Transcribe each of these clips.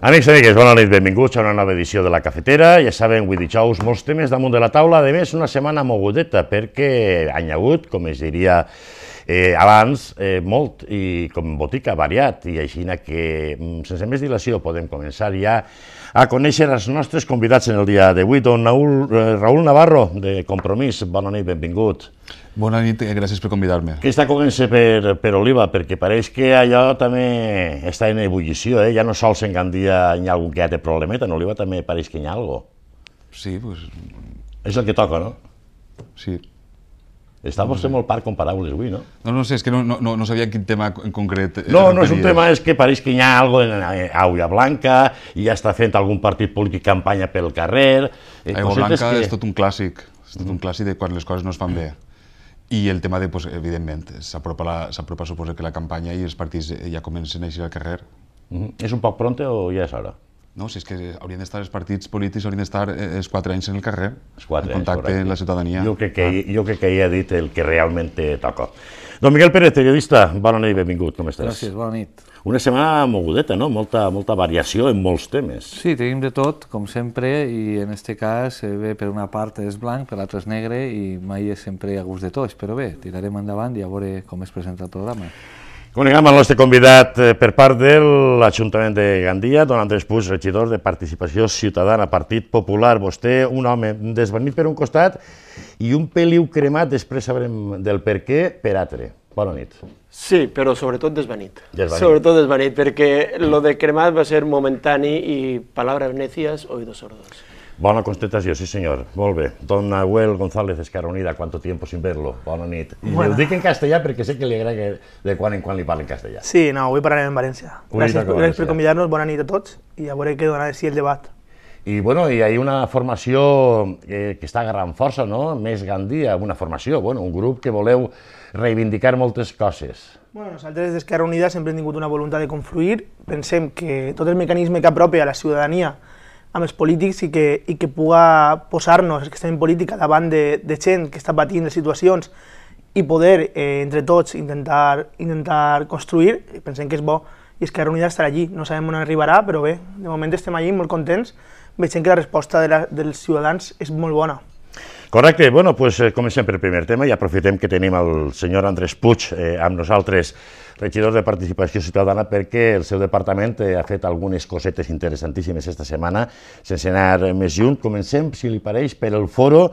Amics i amigues, bona nit, benvinguts a una nova edició de La Cafetera. Ja saben, avui dijous, molts temes damunt de la taula. A més, una setmana mogudeta, perquè han hagut, com es diria abans, molt, i com botica variat, i així que, sense més dilació, podem començar ja a conèixer els nostres convidats en el dia d'avui. Don Raúl Navarro, de Compromís, bona nit, benvingut. Bona nit, gràcies per convidar-me. Que està començant per Oliva, perquè pareix que allò també està en ebullició, ja no sols en Gandia hi ha algun que ja té problemeta, en Oliva també pareix que hi ha alguna cosa. Sí, doncs... És el que toca, no? Sí. Està vostè molt part com paraules avui, no? No sé, és que no sabia quin tema en concret... No és un tema, és que pareix que hi ha alguna cosa en Aigua Blanca, i ja està fent algun partit polític campanya pel carrer... Aigua Blanca és tot un clàssic, és tot un clàssic de quan les coses no es fan bé. I el tema de, evidentment, s'apropa suposo que la campanya i els partits ja comencen a eixir al carrer. És un poc pronte o ja és hora? No, si és que haurien d'estar els partits polítics, haurien d'estar els 4 anys en el carrer, en contacte amb la ciutadania. Jo crec que hi ha dit el que realment toca. Don Miguel Pérez, periodista, bona nit i benvingut, com estàs? Gràcies, bona nit. Una setmana mogudeta, no? Molta variació en molts temes. Sí, tenim de tot, com sempre, i en aquest cas, bé, per una part és blanc, per l'altra és negre, i mai és sempre a gust de tots, però bé, tirarem endavant i a veure com es presenta el programa. Coneguem el nostre convidat per part de l'Ajuntament de Gandia, don Andrés Puig, regidor de Participació Ciutadana, Partit Popular. Vostè, un home desvanit per un costat i un peliu cremat, després sabrem del per què, per altre. Bona nit. Sí, però sobretot desvanit. Sobretot desvanit, perquè lo de cremat va ser momentani i palabras necias, oídos sordos. Bona constatació, sí senyor. Molt bé. Don Nahuel González Esquerra Unida, ¿cuánto tiempo sin verlo? Bona nit. I ho dic en castellà perquè sé que li agrada que de quan en quan li parli en castellà. Sí, no, avui parlarem en valencià. Gràcies per convidar-nos, bona nit a tots i a veure què dona de si el debat. I bueno, hi ha una formació que està agarrant força, no? Més Gandia, una formació, un grup que voleu reivindicar moltes coses. Nosaltres d'Esquerra Unida sempre hem tingut una voluntat de confluir. Pensem que tot el mecanisme que apropi a la ciutadania amb els polítics i que puga posar-nos, els que estem en política, davant de gent que està patint les situacions i poder, entre tots, intentar construir, pensem que és bo, i Esquerra Unida estarà allí. No sabem on arribarà, però bé, de moment estem allí molt contents, veiem que la resposta dels ciutadans és molt bona. Correcte, bueno, doncs comencem per el primer tema i aprofitem que tenim el senyor Andrés Puig amb nosaltres, regidor de Participació Ciutadana, perquè el seu departament ha fet algunes cosetes interessantíssimes aquesta setmana, sense anar més lluny. Comencem, si li pareix, per el foro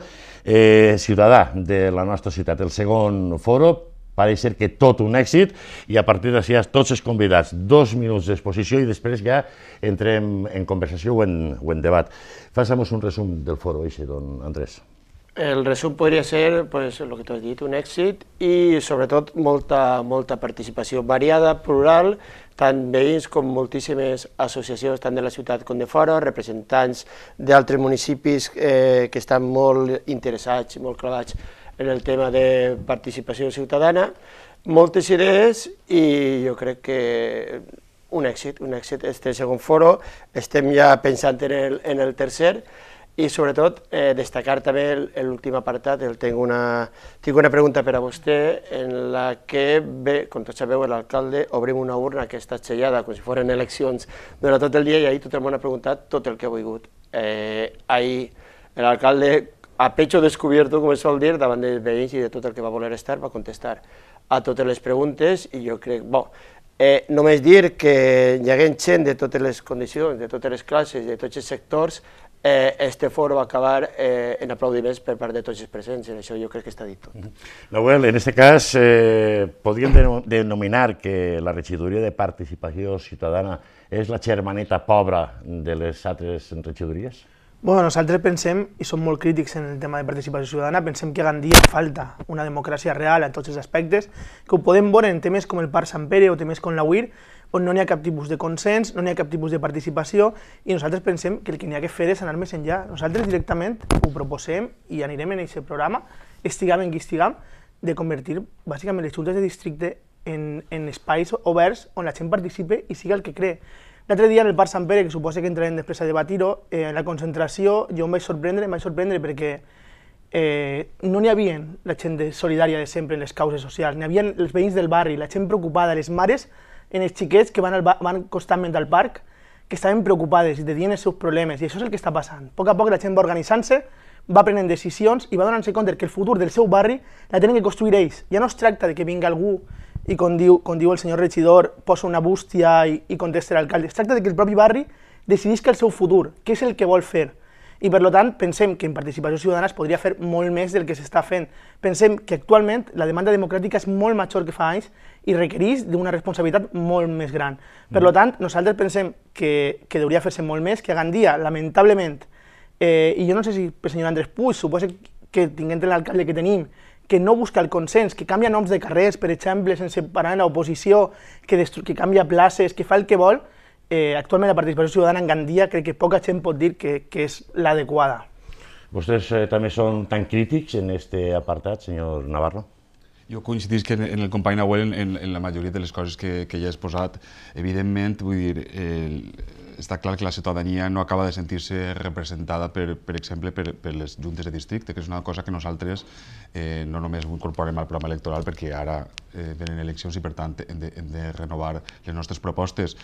ciutadà de la nostra ciutat. El segon foro pareix ser que tot un èxit i a partir d'ací tots els convidats, 2 minuts d'exposició i després ja entrem en conversació o en debat. Façamos un resum del foro, don Andrés. El resum podria ser, pues, el que tu has dit, un èxit i sobretot molta participació variada, plural, tant veïns com moltíssimes associacions, tant de la ciutat com de fora, representants d'altres municipis que estan molt interessats, molt clavats en el tema de participació ciutadana, moltes idees i jo crec que un èxit, este segon foro, estem ja pensant en el tercer, i sobretot destacar també l'últim apartat, tinc una pregunta per a vostè en la que, bé, com tots sabeu, l'alcalde obrim una urna que està sellada com si foren eleccions durant tot el dia i ahir tot el món ha preguntat tot el que ha volgut. Ahir l'alcalde, a pecho descubierto, com es sol dir, davant dels veïns i de tot el que va voler estar, va contestar a totes les preguntes i jo crec, només dir que hi hagué gent de totes les condicions, de totes les classes, de tots els sectors. Este foro va acabar en aplaudiments per part de tots els presents, i això jo crec que està dit tot. Nahuel, en aquest cas, podríem denominar que la regidoria de Participació Ciutadana és la germaneta pobra de les altres regidories? Nosaltres pensem, i som molt crítics en el tema de participació ciutadana, pensem que a Gandia falta una democràcia real en tots els aspectes, que ho podem veure en temes com el Parc Sant Pere o temes com la UIR, on no n'hi ha cap tipus de consens, no n'hi ha cap tipus de participació, i nosaltres pensem que el que n'hi ha que fer és anar més enllà. Nosaltres directament ho proposem i anirem en aquest programa, estiguem en qui estiguem, de convertir bàsicament les juntes de districte en espais oberts on la gent participe i siga el que cree. L'altre dia en el Parc Sant Pere, que suposa que entrarem després a debatir-ho, en la concentració jo em vaig sorprendre perquè no n'hi havia la gent solidària de sempre en les causes socials, n'hi havia els veïns del barri, la gent preocupada, les mares en els xiquets que van constantment al parc, que estaven preocupades i tenien els seus problemes, i això és el que està passant. A poc la gent va organitzant-se, va prenent decisions i va donant-se compte que el futur del seu barri la tenen que construir ells. Ja no es tracta de que vingui algú i, com diu el senyor regidor, posa una bústia i contesta l'alcalde. Es tracta de que el propi barri decidisca el seu futur, què és el que vol fer. I per tant pensem que en participació ciutadana es podria fer molt més del que s'està fent. Pensem que actualment la demanda democràtica és molt major que fa anys i requereix d'una responsabilitat molt més gran. Per tant, nosaltres pensem que hauria fer-se molt més, que a Gandia, lamentablement, i jo no sé si el senyor Andrés Puig, suposo que tinguent l'alcalde que tenim, que no busca el consens, que canvia noms de carrers, per exemple, sense parar en l'oposició, que canvia places, que fa el que vol, actualment la participació ciutadana en Gandia crec que poca gent pot dir que és l'adequada. ¿Vostès també són tan crítics en aquest apartat, senyor Navarro? Jo coincidís que en el company Nahuel en la majoria de les coses que ja he exposat. Evidentment, vull dir, està clar que la ciutadania no acaba de sentir-se representada, per exemple, per les juntes de districte, que és una cosa que nosaltres no només ho incorporem al programa electoral perquè ara venen eleccions i, per tant, hem de renovar les nostres propostes.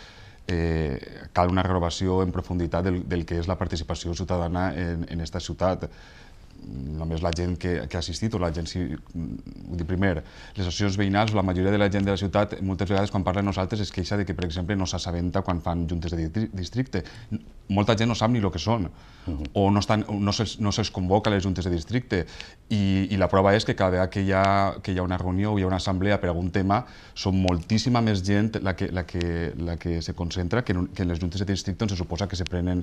Cal una renovació en profunditat del que és la participació ciutadana en aquesta ciutat. Només la gent que ha assistit o la gent... Vull dir, primer, les associacions veïnals, la majoria de la gent de la ciutat, moltes vegades quan parla amb nosaltres es queixa de que, per exemple, no s'assabenta quan fan juntes de districte. Molta gent no sap ni el que són, o no se'ls convoca a les juntes de districte, i la prova és que cada vegada que hi ha una reunió o hi ha una assemblea per algun tema, són moltíssima més gent la que se concentra que en les juntes de districte on se suposa que se prenen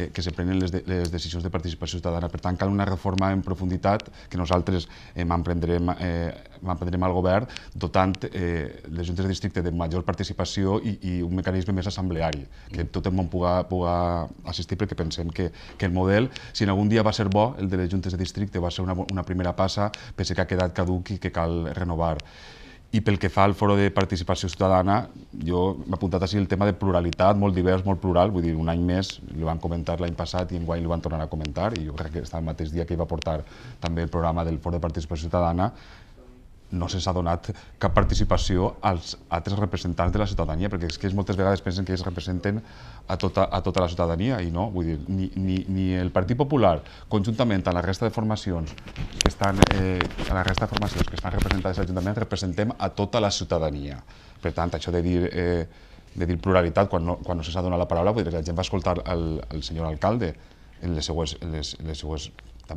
les decisions de participació ciutadana. Per tant, cal una reforma en profunditat que nosaltres m'emprendrem al govern dotant les juntes de districte de major participació i un mecanisme més assembleari, que tot el món pugui assistir, perquè pensem que el model, si en algun dia va ser bo, el de les juntes de districte va ser una primera passa, penso que ha quedat caduc i que cal renovar. I pel que fa al foro de participació ciutadana, jo m'he apuntat així el tema de pluralitat, molt divers, molt plural, vull dir, un any més, li van comentar l'any passat i enguany li van tornar a comentar, i jo crec que està el mateix dia que hi va portar també el programa del foro de participació ciutadana, no se'ns ha donat cap participació als altres representants de la ciutadania, perquè és que moltes vegades pensen que ells representen a tota la ciutadania, i no, vull dir, ni el Partit Popular, conjuntament amb la resta de formacions que estan representades a l'Ajuntament, representem a tota la ciutadania. Per tant, això de dir pluralitat quan no se'ns ha donat la paraula, vull dir, la gent va escoltar el senyor alcalde en les seues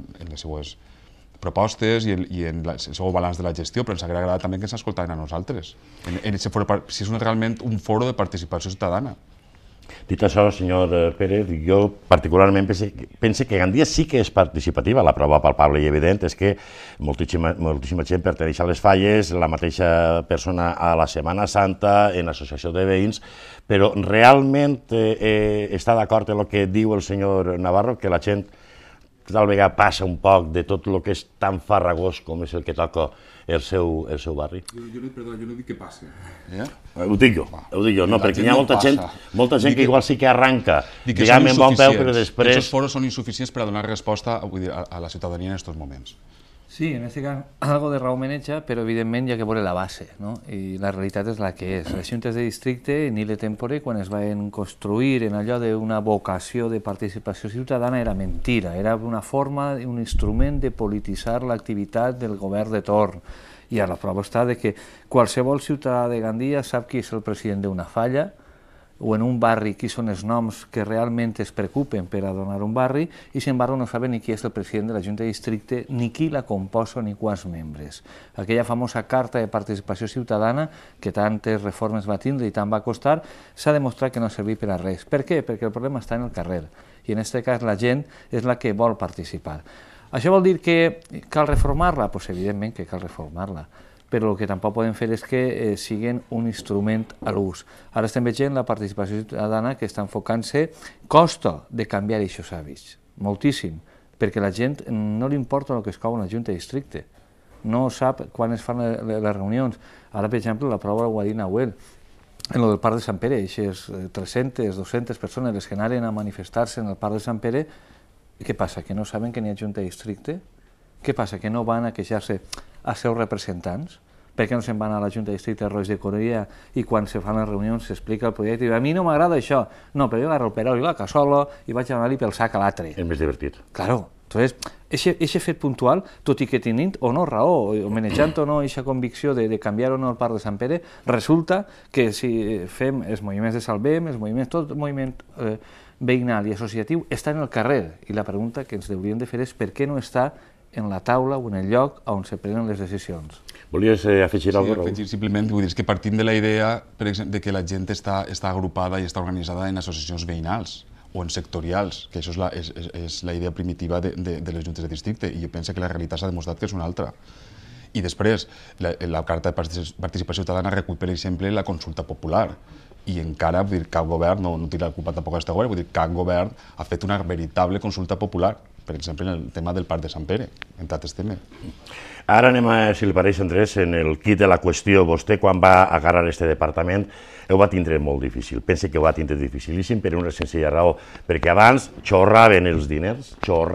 propostes i en el seu balanç de la gestió, però ens hauria agradat també que ens escoltaven a nosaltres, si és realment un foro de participació ciutadana. Dit això, senyor Pérez, jo particularment penso que Gandia sí que és participativa. La prova palpable i evident és que moltíssima gent pertanyeix a les falles, la mateixa persona a la Setmana Santa, en l'associació de veïns, però realment està d'acord amb el que diu el senyor Navarro, que la gent tal vegada passa un poc de tot el que és tan farragós com és el que toca el seu barri. Jo no dic que passi. Ho dic jo, no, perquè hi ha molta gent que igual sí que arranca, diguem, en bon peu, però després... Els foros són insuficients per a donar resposta a la ciutadania en aquests moments. Sí, en este cas, algo de raó meneja, però evidentment hi ha que veure la base, no? I la realitat és la que és. Les juntes de districte, ni le tempore, quan es van construir en allò d'una vocació de participació ciutadana, era mentira, era una forma, un instrument de polititzar l'activitat del govern de torn. I a la prova està que qualsevol ciutadà de Gandia sap qui és el president d'una falla, o en un barri qui són els noms que realment es preocupen per a donar un barri, i sin embargo no saben ni qui és el president de la Junta de Districte, ni qui la composa, ni quants membres. Aquella famosa carta de participació ciutadana, que tantes reformes va tindre i tant va costar, s'ha demostrat que no serveix per a res. Per què? Perquè el problema està en el carrer, i en aquest cas la gent és la que vol participar. Això vol dir que cal reformar-la? Doncs evidentment que cal reformar-la, però el que tampoc podem fer és que siguin un instrument a l'ús. Ara estem veient la participació ciutadana que està enfocant-se, costa de canviar aquests hàbits, moltíssim, perquè la gent no li importa el que es cau en la Junta de Districte, no sap quan es fan les reunions. Ara, per exemple, la prova ho ha dit Nahuel, en el del Parc de Sant Pere, aquestes 300, 200 persones les que anaven a manifestar-se en el Parc de Sant Pere, què passa, que no saben que n'hi ha Junta de Districte? Què passa, que no van a queixar-se als seus representants? per què no se'n van a la Junta de Districte Roig de Corella i quan se fan les reunions s'explica el projecte i diu, a mi no m'agrada això, no, però jo agarro el perol i la cassola i vaig anar-li pel sac a l'altre. És més divertit. Claro, entonces, eixe fet puntual, tot i que tenint o no raó, o manejant o no eixa convicció de canviar o no el Parc de Sant Pere, resulta que si fem els moviments de Salvem, tot el moviment veïnal i associatiu està en el carrer, i la pregunta que ens hauríem de fer és per què no està en la taula o en el lloc on se prenen les decisions. Volies afegir alguna cosa, Raül? Simplement, vull dir, és que partint de la idea, per exemple, de que la gent està agrupada i està organitzada en associacions veïnals o en sectorials, que això és la idea primitiva de les juntes de districte, i jo penso que la realitat s'ha demostrat que és una altra. I després, la Carta de Participació Ciutadana recull, per exemple, la consulta popular, i encara, vull dir, cap govern, no tira la culpa tampoc a aquest govern, vull dir, cap govern ha fet una veritable consulta popular, per exemple, en el tema del Parc de Sant Pere, entre altres temes. Ara anem, si li pareix, Andrés, en el quid de la qüestió. Vostè, quan va agarrar este departament, ho va tindre molt difícil. Pense que ho va tindre dificilíssim per una senzilla raó, perquè abans xorraven els diners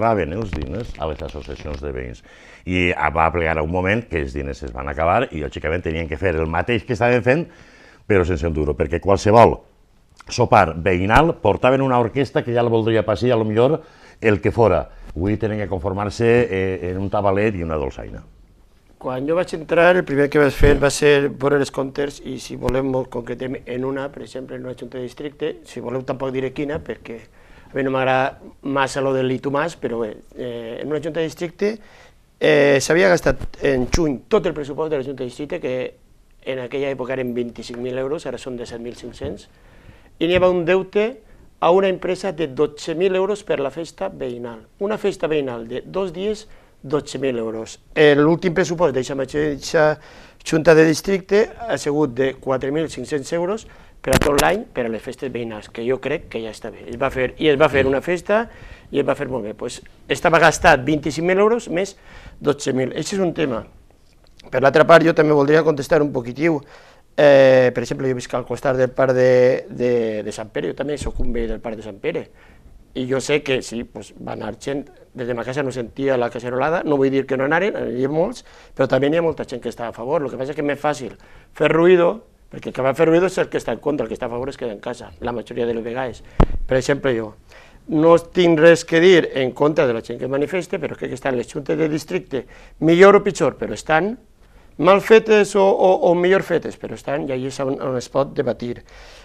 a les associacions de veïns. I va plegar un moment que els diners es van acabar i, lògicament, tenien que fer el mateix que estaven fent, però sense un duro, perquè qualsevol sopar veïnal portaven una orquestra que ja la voldria passar, a lo millor el que fora. Avui tenen que conformar-se en un tabalet i una dolçaina. Quan jo vaig entrar, el primer que vaig fer va ser veure els comptes i, si volem, molt concretem en una, per exemple, en una junta de districte, si voleu tampoc diré quina, perquè a mi no m'agrada massa lo del litumàs, però bé, en una junta de districte s'havia gastat en juny tot el pressupost de la junta de districte, que en aquella època eren 25.000 euros, ara són 17.500, i n'hi havia un deute a una empresa de 12.000 euros per la festa veïnal. Una festa veïnal de 2 dies, 12.000 euros. L'últim pressupost d'aquesta junta de districte ha sigut de 4.500 euros per a tot l'any per a les festes veïnals, que jo crec que ja està bé. Es va fer una festa i es va fer molt bé. Estava gastat 25.000 euros més 12.000. Això és un tema. Per l'altra part, jo també voldria contestar un poquitiu. Per exemple, jo visc al costat del Parc de Sant Pere, jo també soc un veí del Parc de Sant Pere, i jo sé que sí, va anar gent, des de ma casa no sentia la cacerolada, no vull dir que no anaren, hi ha molts, però també hi ha molta gent que està a favor. El que passa és que és més fàcil fer ruïdo, perquè el que va fer ruïdo és el que està en contra, el que està a favor es queda en casa, la majoria de les vegades. Per exemple, jo no tinc res que dir en contra de la gent que manifesta, però crec que estan les juntes de districte, millor o pitjor, però estan mal fetes o millor fetes, però estan, i allà és on es pot debatir.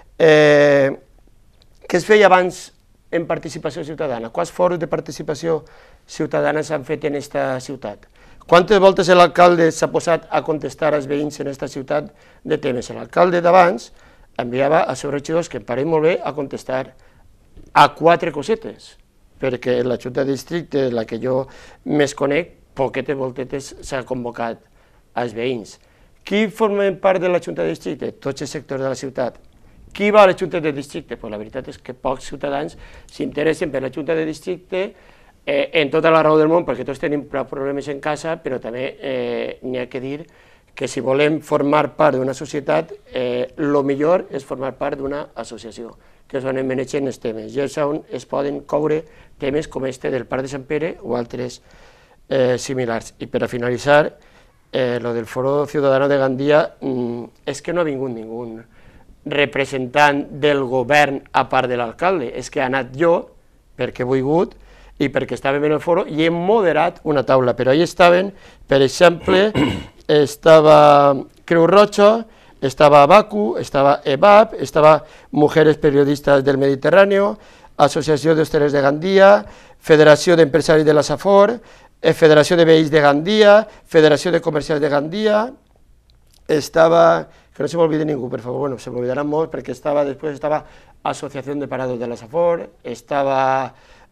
Què es feia abans en participació ciutadana? Quants fòrums de participació ciutadana s'han fet en aquesta ciutat? Quantes voltes l'alcalde s'ha posat a contestar als veïns en aquesta ciutat de temes? L'alcalde d'abans enviava als seus regidors, que em pareix molt bé, a contestar a 4 cosetes, perquè la junta de districte, la que jo més conec, poquetes voltetes s'ha convocat als veïns. Qui forma part de la junta de districte? Tots els sectors de la ciutat. Qui va a la junta de districte? La veritat és que pocs ciutadans s'interessen per la junta de districte, en tota la raó del món, perquè tots tenim prou problemes en casa, però també n'hi ha que dir que si volem formar part d'una societat, el millor és formar part d'una associació, que és on es manegen els temes, i és on es poden coure temes com este del Parc de Sant Pere o altres similars. I per a finalitzar, lo del Foro Ciudadano de Gandia, és que no ha vingut ningú representant del govern a part de l'alcalde, és que ha anat jo, perquè he volgut, i perquè estàvem en el foro, i he moderat una taula, però ahí estaven, per exemple, estava Creu Roja, estava Abacu, estava EBAP, estava Mujeres Periodistas del Mediterráneo, Associació d'Hostaleros de Gandia, Federació d'Empresaris de la Safor, Federació de Veïns de Gandia, Federació de Comerciants de Gandia, estava, que no se m'olvide ningú, per favor, bueno, se m'olvidaran molts, perquè després estava Associació de Parados de la Safor, estava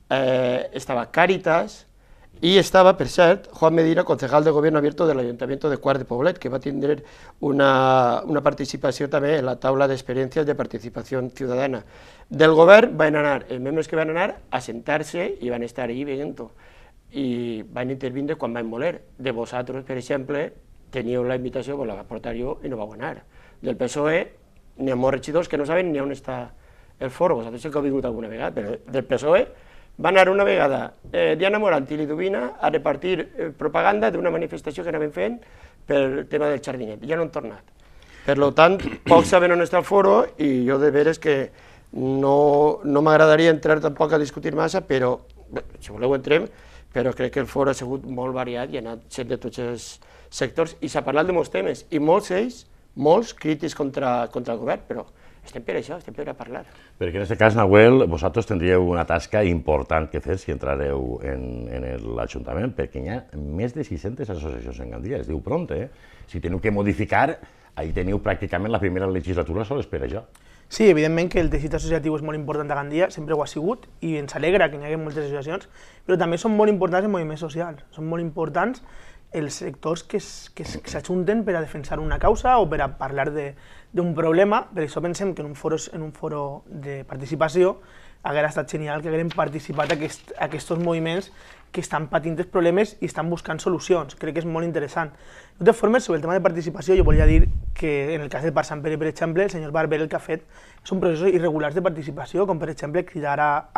Càritas, i estava, per cert, Juan Medina, concejal de Gobierno Abierto del Ayuntamiento de Quart de Poblet, que va tindre una participació també en la taula d'experiències de participació ciutadana. Del govern van anar, els membres que van anar, a sentar-se i van estar allà veient-ho, i van intervindre quan van voler. De vosaltres, per exemple, teníeu la invitació, la vaig portar jo i no vau anar. Del PSOE n'hi ha molts regidors que no saben ni on està el foro, vosaltres sí que heu vingut alguna vegada, però del PSOE Va anar una vegada Diana Morant i Lidovina a repartir propaganda d'una manifestació que anaven fent pel tema del jardinet. Ja no han tornat. Per tant, pocs saben on està el foro i jo de veres que no m'agradaria entrar tampoc a discutir massa, però si voleu entrem, però crec que el foro ha sigut molt variat i ha anat sent de tots els sectors i s'ha parlat de molts temes i molts ells, molts crítics contra el govern, però estem per això, estem per a parlar. Perquè en aquest cas, Nahuel, vosaltres tindríeu una tasca important que fer si entrareu en l'Ajuntament, perquè hi ha més de 600 associacions en Gandia, es diu pronte, Si teniu que modificar, ahí teniu pràcticament la primera legislatura sols per això. Sí, evidentment que el teixit associatiu és molt important a Gandia, sempre ho ha sigut, i ens alegra que n'hi hagi moltes associacions, però també són molt importants els moviments socials, són molt importants els sectors que s'ajunten per a defensar una causa o per a parlar d'un problema. Per això pensem que en un foro de participació haguera estat genial que haguem participat aquests moviments que estan patint els problemes i estan buscant solucions. Crec que és molt interessant. De totes formes, sobre el tema de participació, jo volia dir que en el cas del Parc Sant Pere, per exemple, el senyor Barber el que ha fet són processos irregulars de participació, com per exemple cridar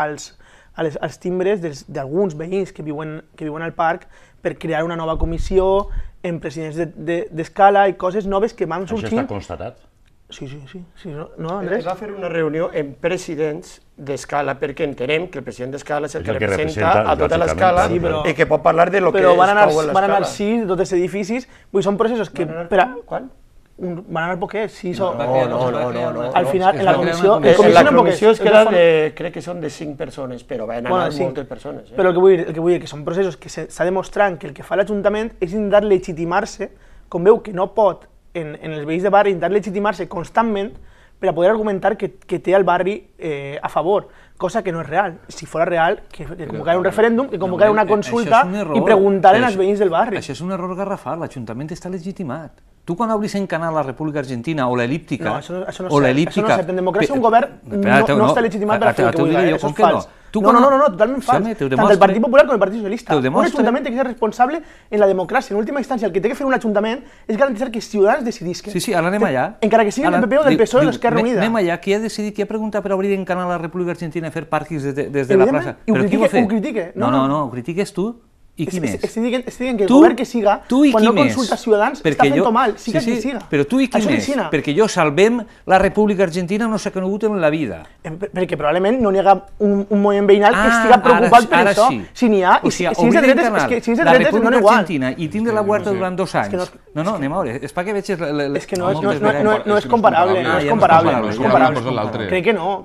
als timbres d'alguns veïns que viuen al parc per crear una nova comissió amb presidents d'escala i coses noves que van sorgint. Això està constatat? Sí, no, Andrés? Es va fer una reunió amb presidents d'escala perquè entenem que el president d'escala és el que representa a tota l'escala i que pot parlar de lo que es cau a l'escala. Van anar 6 de tots els edificis, són processos que... Quan? Van anar poquets, 6 o... No. Al final, en la comissió... En la comissió és que era de... crec que són de 5 persones, però van anar moltes persones. Però el que vull dir que són processos que s'ha demostrat que el que fa l'Ajuntament és intentar legitimar-se, com veu que no pot en els veïns de barri, intentar legitimar-se constantment per a poder argumentar que té el barri a favor, cosa que no és real. Si fos real, que convocar un referèndum, que convocar una consulta i preguntar als veïns del barri. Això és un error garrafal, l'Ajuntament està legitimat. Tu quan obris en canal la República Argentina o l'Elíptica... No, això no és cert. En democràcia un govern no està legitimat per a fer el que vulgui. Això és fals. No, totalment fals. Tant el Partit Popular com el Partit Socialista. Un ajuntament té que ser responsable en la democràcia. En última instància, el que té que fer un ajuntament és garantir que els ciutadans decidisquen. Sí, ara anem allà. Encara que sigui del PP o del PSOE o d'Esquerra Unida. Anem allà. Qui ha decidit, qui ha preguntat per obrir en canal la República Argentina i fer pàrquings des de la plaça? I ho critique. No, ho critiques tu. I qui més? Estic dient que el govern que siga, quan no consulta ciutadans, està fent-ho mal, siga qui siga. Però tu i qui més? Perquè jo salvem la República Argentina no s'ha conegut en la vida. Perquè probablement no n'hi ha un moviment veïnal que estigui preocupat per això. Si n'hi ha, o sigui, obrir en canal la República Argentina i tindre la Huerta durant 2 anys. No, anem a veure, és perquè veig... És que no és comparable, no és comparable. Crec que no.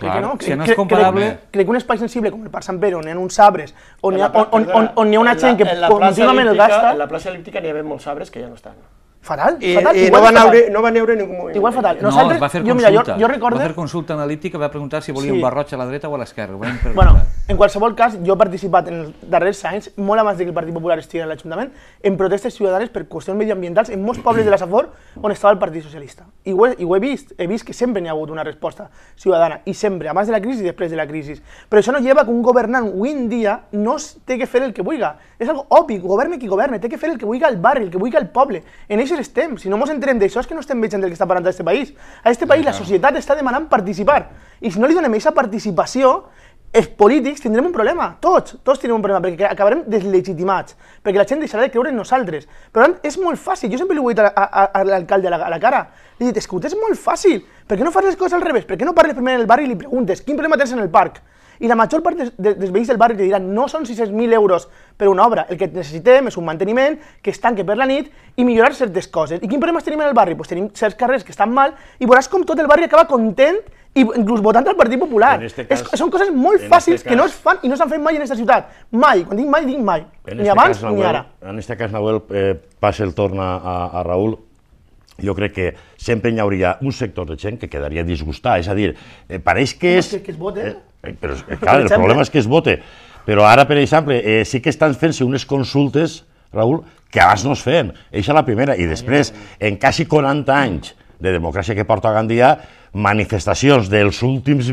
Crec que un espai sensible com el Parc Sant Pere, on hi ha uns arbres, on hi ha una gent que contínuament el gasta... En la plaça el·líptica n'hi havia molts arbres que ja no estan. Fatal. I no va neure ningú moviment. Igual fatal. No, es va fer consulta. Va fer consulta en l'el·líptica, va preguntar si volia un barroig a la dreta o a l'esquerra. Bueno, en qualsevol cas, jo he participat en els darrers anys, molt abans que el Partit Popular estigui a l'Ajuntament, en protestes ciutadanes per qüestions medioambientals en molts pobles de la Safor on estava el Partit Socialista. I ho he vist que sempre n'hi ha hagut una resposta ciutadana, i sempre, abans de la crisi i després de la crisi. Però això no lleva que un governant avui en dia no té que fer el que vulgui. És algo obvi, governe qui governe, té que fer el que vulgui al barri, el que vulgui al poble. En això estem. Si no ens entenem d'això és que no estem veient del que està parlant a aquest país. A aquest país la societat està demanant participar. I si no li donem aquesta participació, els polítics tindrem un problema. Tots tindrem un problema, perquè acabarem deslegitimats, perquè la gent deixarà de creure en nosaltres. Per tant, és molt fàcil. Jo sempre li ho he dit a l'alcalde a la cara. Li he dit, escolta, és molt fàcil. Per què no fas les coses al revés? Per què no parles primer en el barri i li preguntes quin problema tens en el parc? I la major part dels veïns del barri li diran no són 600.000 euros per una obra, el que necessitem és un manteniment que es tanque per la nit i millorar certes coses. I quin problema tenim en el barri? Doncs tenim certs carrers que estan mal i veuràs com tot el barri acaba content i inclús votant al Partit Popular. Són coses molt fàcils que no es fan i no s'han fet mai en aquesta ciutat. Mai, quan dic mai, dic mai. Ni abans ni ara. En aquest cas, Nahuel, passa el torn a Raül. Jo crec que sempre hi hauria un sector de gent que quedaria disgustat. És a dir, pareix que és... Que es vote. Però, clar, el problema és que es vote. Però ara, per exemple, sí que estan fent-se unes consultes, Raül, que abans no es feien. Eixa és la primera. I després, en quasi 40 anys de democràcia que porta a Gandia, manifestacions dels últims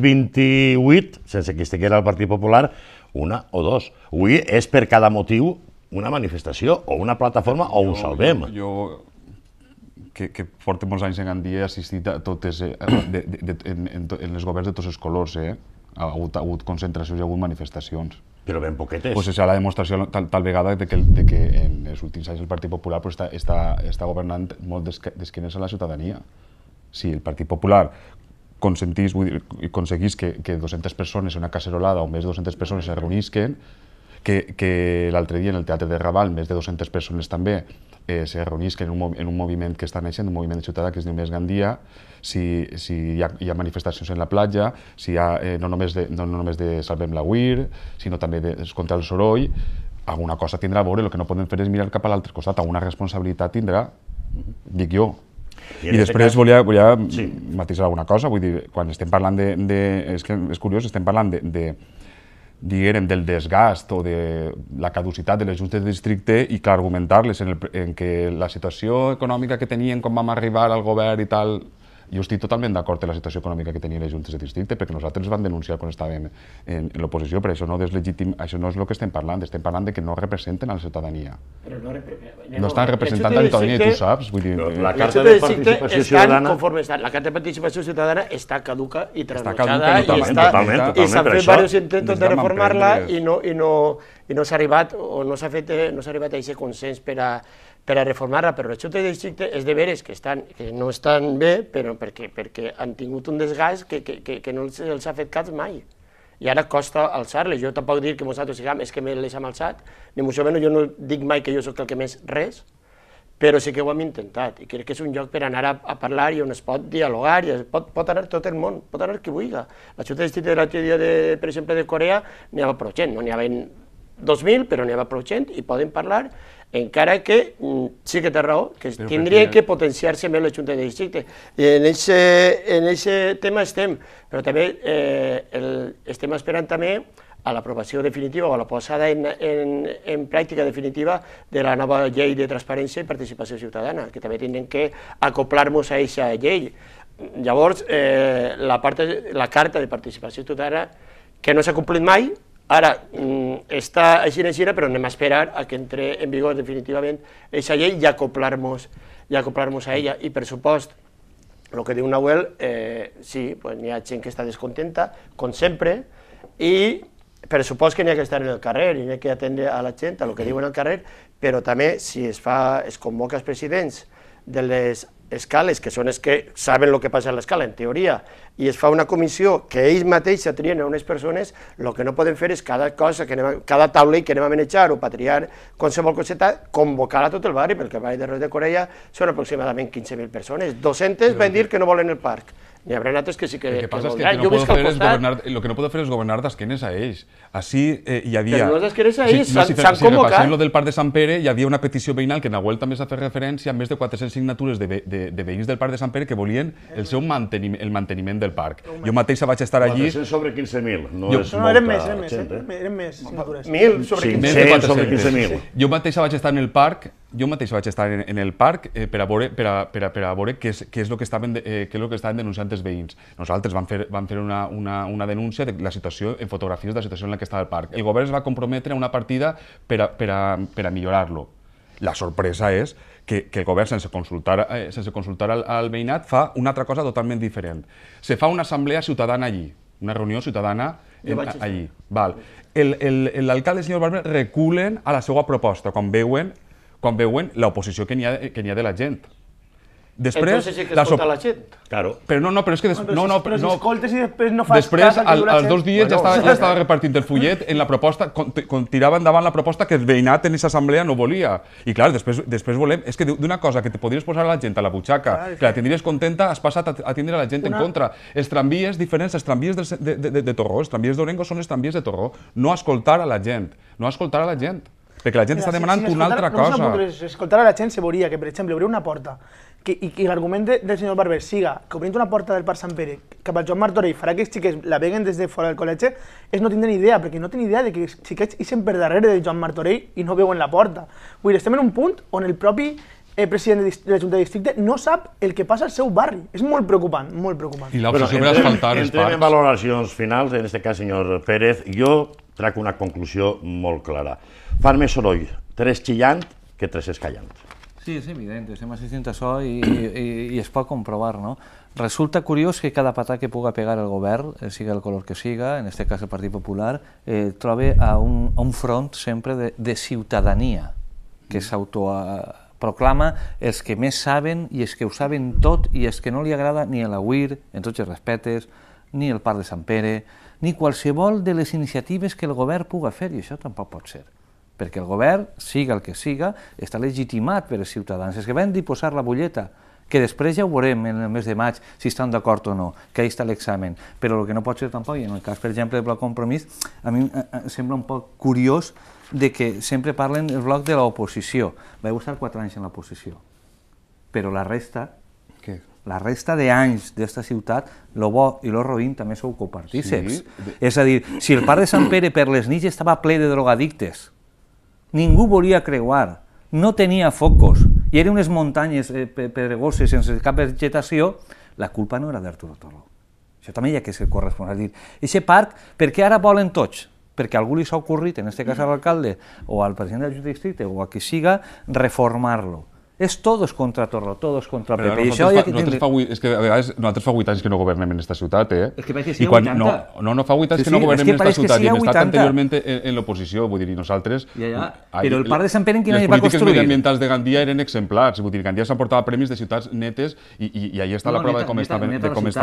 28, sense que estiguera el Partit Popular, una o dos. Avui és per cada motiu una manifestació o una plataforma o un salvem. Jo que porto molts anys en Gandia he assistit a totes, en els governs de tots els colors, ha hagut concentracions i ha hagut manifestacions. Però ben poquetes. Pues serà la demostració tal vegada de que en els últims anys el Partit Popular està governant molt d'esquenes a la ciutadania. Si el Partit Popular aconseguís que 200 persones en una cacerolada o més de 200 persones es reunisquen, que l'altre dia en el Teatre de Raval més de 200 persones també se reunisquen en un moviment que està naixent, un moviment ciutadà que es diu Més Gandia, si hi ha manifestacions en la platja, si hi ha no només de Salvem la UIR, sinó també contra el soroll, alguna cosa tindrà a veure. El que no podem fer és mirar cap a l'altre costat, alguna responsabilitat tindrà, dic jo. I després volia matisar alguna cosa, vull dir, quan estem parlant és curiós, estem parlant diguem, del desgast o de la caducitat de les juntes de districte i clar, argumentar-les en que la situació econòmica que tenien quan vam arribar al govern i tal, jo estic totalment d'acord amb la situació econòmica que tenien les juntes de districte, perquè nosaltres vam denunciar quan estàvem en l'oposició, però això no és legítim, això no és el que estem parlant de que no representen a la ciutadania. No estan representant a la ciutadania, i tu saps. La carta de participació ciutadana... Conforme està, la carta de participació ciutadana està caduca i trasnochada i totalment, s'han fet diversos intents de reformar-la i no s'ha arribat o no s'ha arribat a aquest consens per a reformar-la, però les juntes de districte és de veres que no estan bé, però perquè han tingut un desgast que no els ha fet cas mai. I ara costa alçar-les. Jo tampoc dic que nosaltres és que les hem alçat, ni molt menys jo no dic mai que jo soc el que més res, però sí que ho hem intentat i crec que és un lloc per anar a parlar i on es pot dialogar i pot anar tot el món, pot anar qui vulgui. La junta de districte de l'altre dia, per exemple, de Corea, n'hi havia prou gent, no n'hi havia 2.000, però n'hi havia prou gent i poden parlar, encara que sí que té raó, que tindria que potenciar-se més la junta de districte. I en aquest tema estem, però també estem esperant també a l'aprovació definitiva o a la posada en pràctica definitiva de la nova llei de transparència i participació ciutadana, que també tindrem que acoplar-nos a aquesta llei. Llavors, la carta de participació ciutadana, que no s'ha complit mai, ara està així, però anem a esperar a que entre en vigor definitivament aquesta llei i acoplar-nos a ella. I per supost, el que diu Nahuel, sí, hi ha gent que està descontenta, com sempre, i per supost que n'hi ha que estar en el carrer i n'hi ha que atendre a la gent, a el que diuen al carrer, però també si es convoca els presidents de les escales, que són els que saben el que passa a l'escala, en teoria, i es fa una comissió que ells mateixos trien a unes persones, el que no poden fer és cada taula que anem a manejar o patriar qualsevol coseta, convocar a tot el barri, perquè el barri de Ros de Corella són aproximadament 15.000 persones, 200 van dir que no volen el parc. N'hi haurà altres que sí que voldran. El que no podeu fer és governar d'esquenes a ells. Així hi havia... Però no d'esquenes a ells, s'han convocat. Si repassem el del Parc de Sant Pere, hi havia una petició veïnal, que Nahuel també s'ha fet referència, amb més de 400 signatures de veïns del Parc de Sant Pere que volien el seu manteniment del parc. Jo mateixa vaig estar allí... 400 sobre 15.000, no és molta gent. Eren més signatures. 1.000 sobre 15.000. sobre 15.000. Jo mateixa vaig estar en el parc, per a veure què és el que estaven denunciant els veïns. Nosaltres vam fer una denúncia de la situació, en fotografies de la situació en la que estava el parc. El govern es va comprometre a una partida per a millorar-lo. La sorpresa és que el govern, sense consultar al veïnat, fa una altra cosa totalment diferent. Se fa una assemblea ciutadana allí, una reunió ciutadana allí. L'alcalde i el senyor Barber reculen a la seva proposta quan veuen l'oposició que n'hi ha de la gent. Entonces sí que escolta la gent. Claro. Però és que... Però si escoltes i després no fas després, cas... als 2 dies ja estava repartint el fullet en la proposta, tirava endavant la proposta que el veïnat en aquesta assemblea no volia. I clar, després volem... És que d'una cosa que te podries posar a la gent a la butxaca, que la tindries contenta, has passat a tindre la gent en contra. Els tramvies diferents, els tramvies de Torró, els tramvies d'Orengo són els tramvies de Torró. No escoltar a la gent. Perquè la gent està demanant una altra cosa. Escoltar a la gent se veuria que, per exemple, obrir una porta i l'argument del senyor Barber siga que obrint una porta del Parc Sant Pere cap al Joan Martorell farà que els xiquets la veguen des de fora del col·legi és no tindre ni idea, perquè no tenen idea de que els xiquets ixen per darrere del Joan Martorell i no veuen la porta. Vull dir, estem en un punt on el propi president de la Junta de Districte no sap el que passa al seu barri. És molt preocupant, molt preocupant. I l'obsessió per asfaltar els parcs. Entrem en valoracions finals, en aquest cas, senyor Pérez. Jo trac una conclusió molt clara. Fan més soroll 3 xillant que 3 escallant. Sí, és evident, estem assistint a això i es pot comprovar, no? Resulta curiós que cada patà que puga pegar el govern, siga el color que siga, en aquest cas el Partit Popular, trobe a un front sempre de ciutadania, que s'autoproclama els que més saben i els que ho saben tot i els que no li agrada ni l'Agüir, en tots els respectes, ni el Parc de Sant Pere, ni qualsevol de les iniciatives que el govern puga fer, i això tampoc pot ser. Perquè el govern, siga el que siga, està legitimat per als ciutadans. Els que van dir posar la butlleta, que després ja ho veurem en el mes de maig, si estan d'acord o no, que ahí està l'examen. Però el que no pot ser tampoc, i en el cas, per exemple, del Bloc Compromís, a mi em sembla un poc curiós de que sempre parlen el bloc de l'oposició. Vau estar 4 anys en l'oposició, però la resta d'anys d'esta ciutat, lo bo i lo roïn també sou copartíceps. És a dir, si el Parc de Sant Pere per les nits estava ple de drogadictes, ningú volia creuar, no tenia focus, i eren unes muntanyes pedregoses sense cap vegetació, la culpa no era d'Arturo Torró. Això també hi ha que ser corresponsable. Aquest parc, per què ara volen tots? Perquè a algú li s'ha ocorrit, en aquest cas a l'alcalde, o al president del districte, o a qui siga, reformar-lo. És todos contra Torró, todos contra el PP. És que a vegades nosaltres fa 8 anys que no governem en aquesta ciutat, És que pareix que sigui 80. No, fa 8 anys que no governem en aquesta ciutat i hem estat anteriorment en l'oposició, vull dir, i nosaltres... Però el Parc de Sant Pere en quin any va construir? Les polítiques mediambientals de Gandia eren exemplars, vull dir, Gandia s'emportava premis de ciutats netes i allà està la prova de com estaven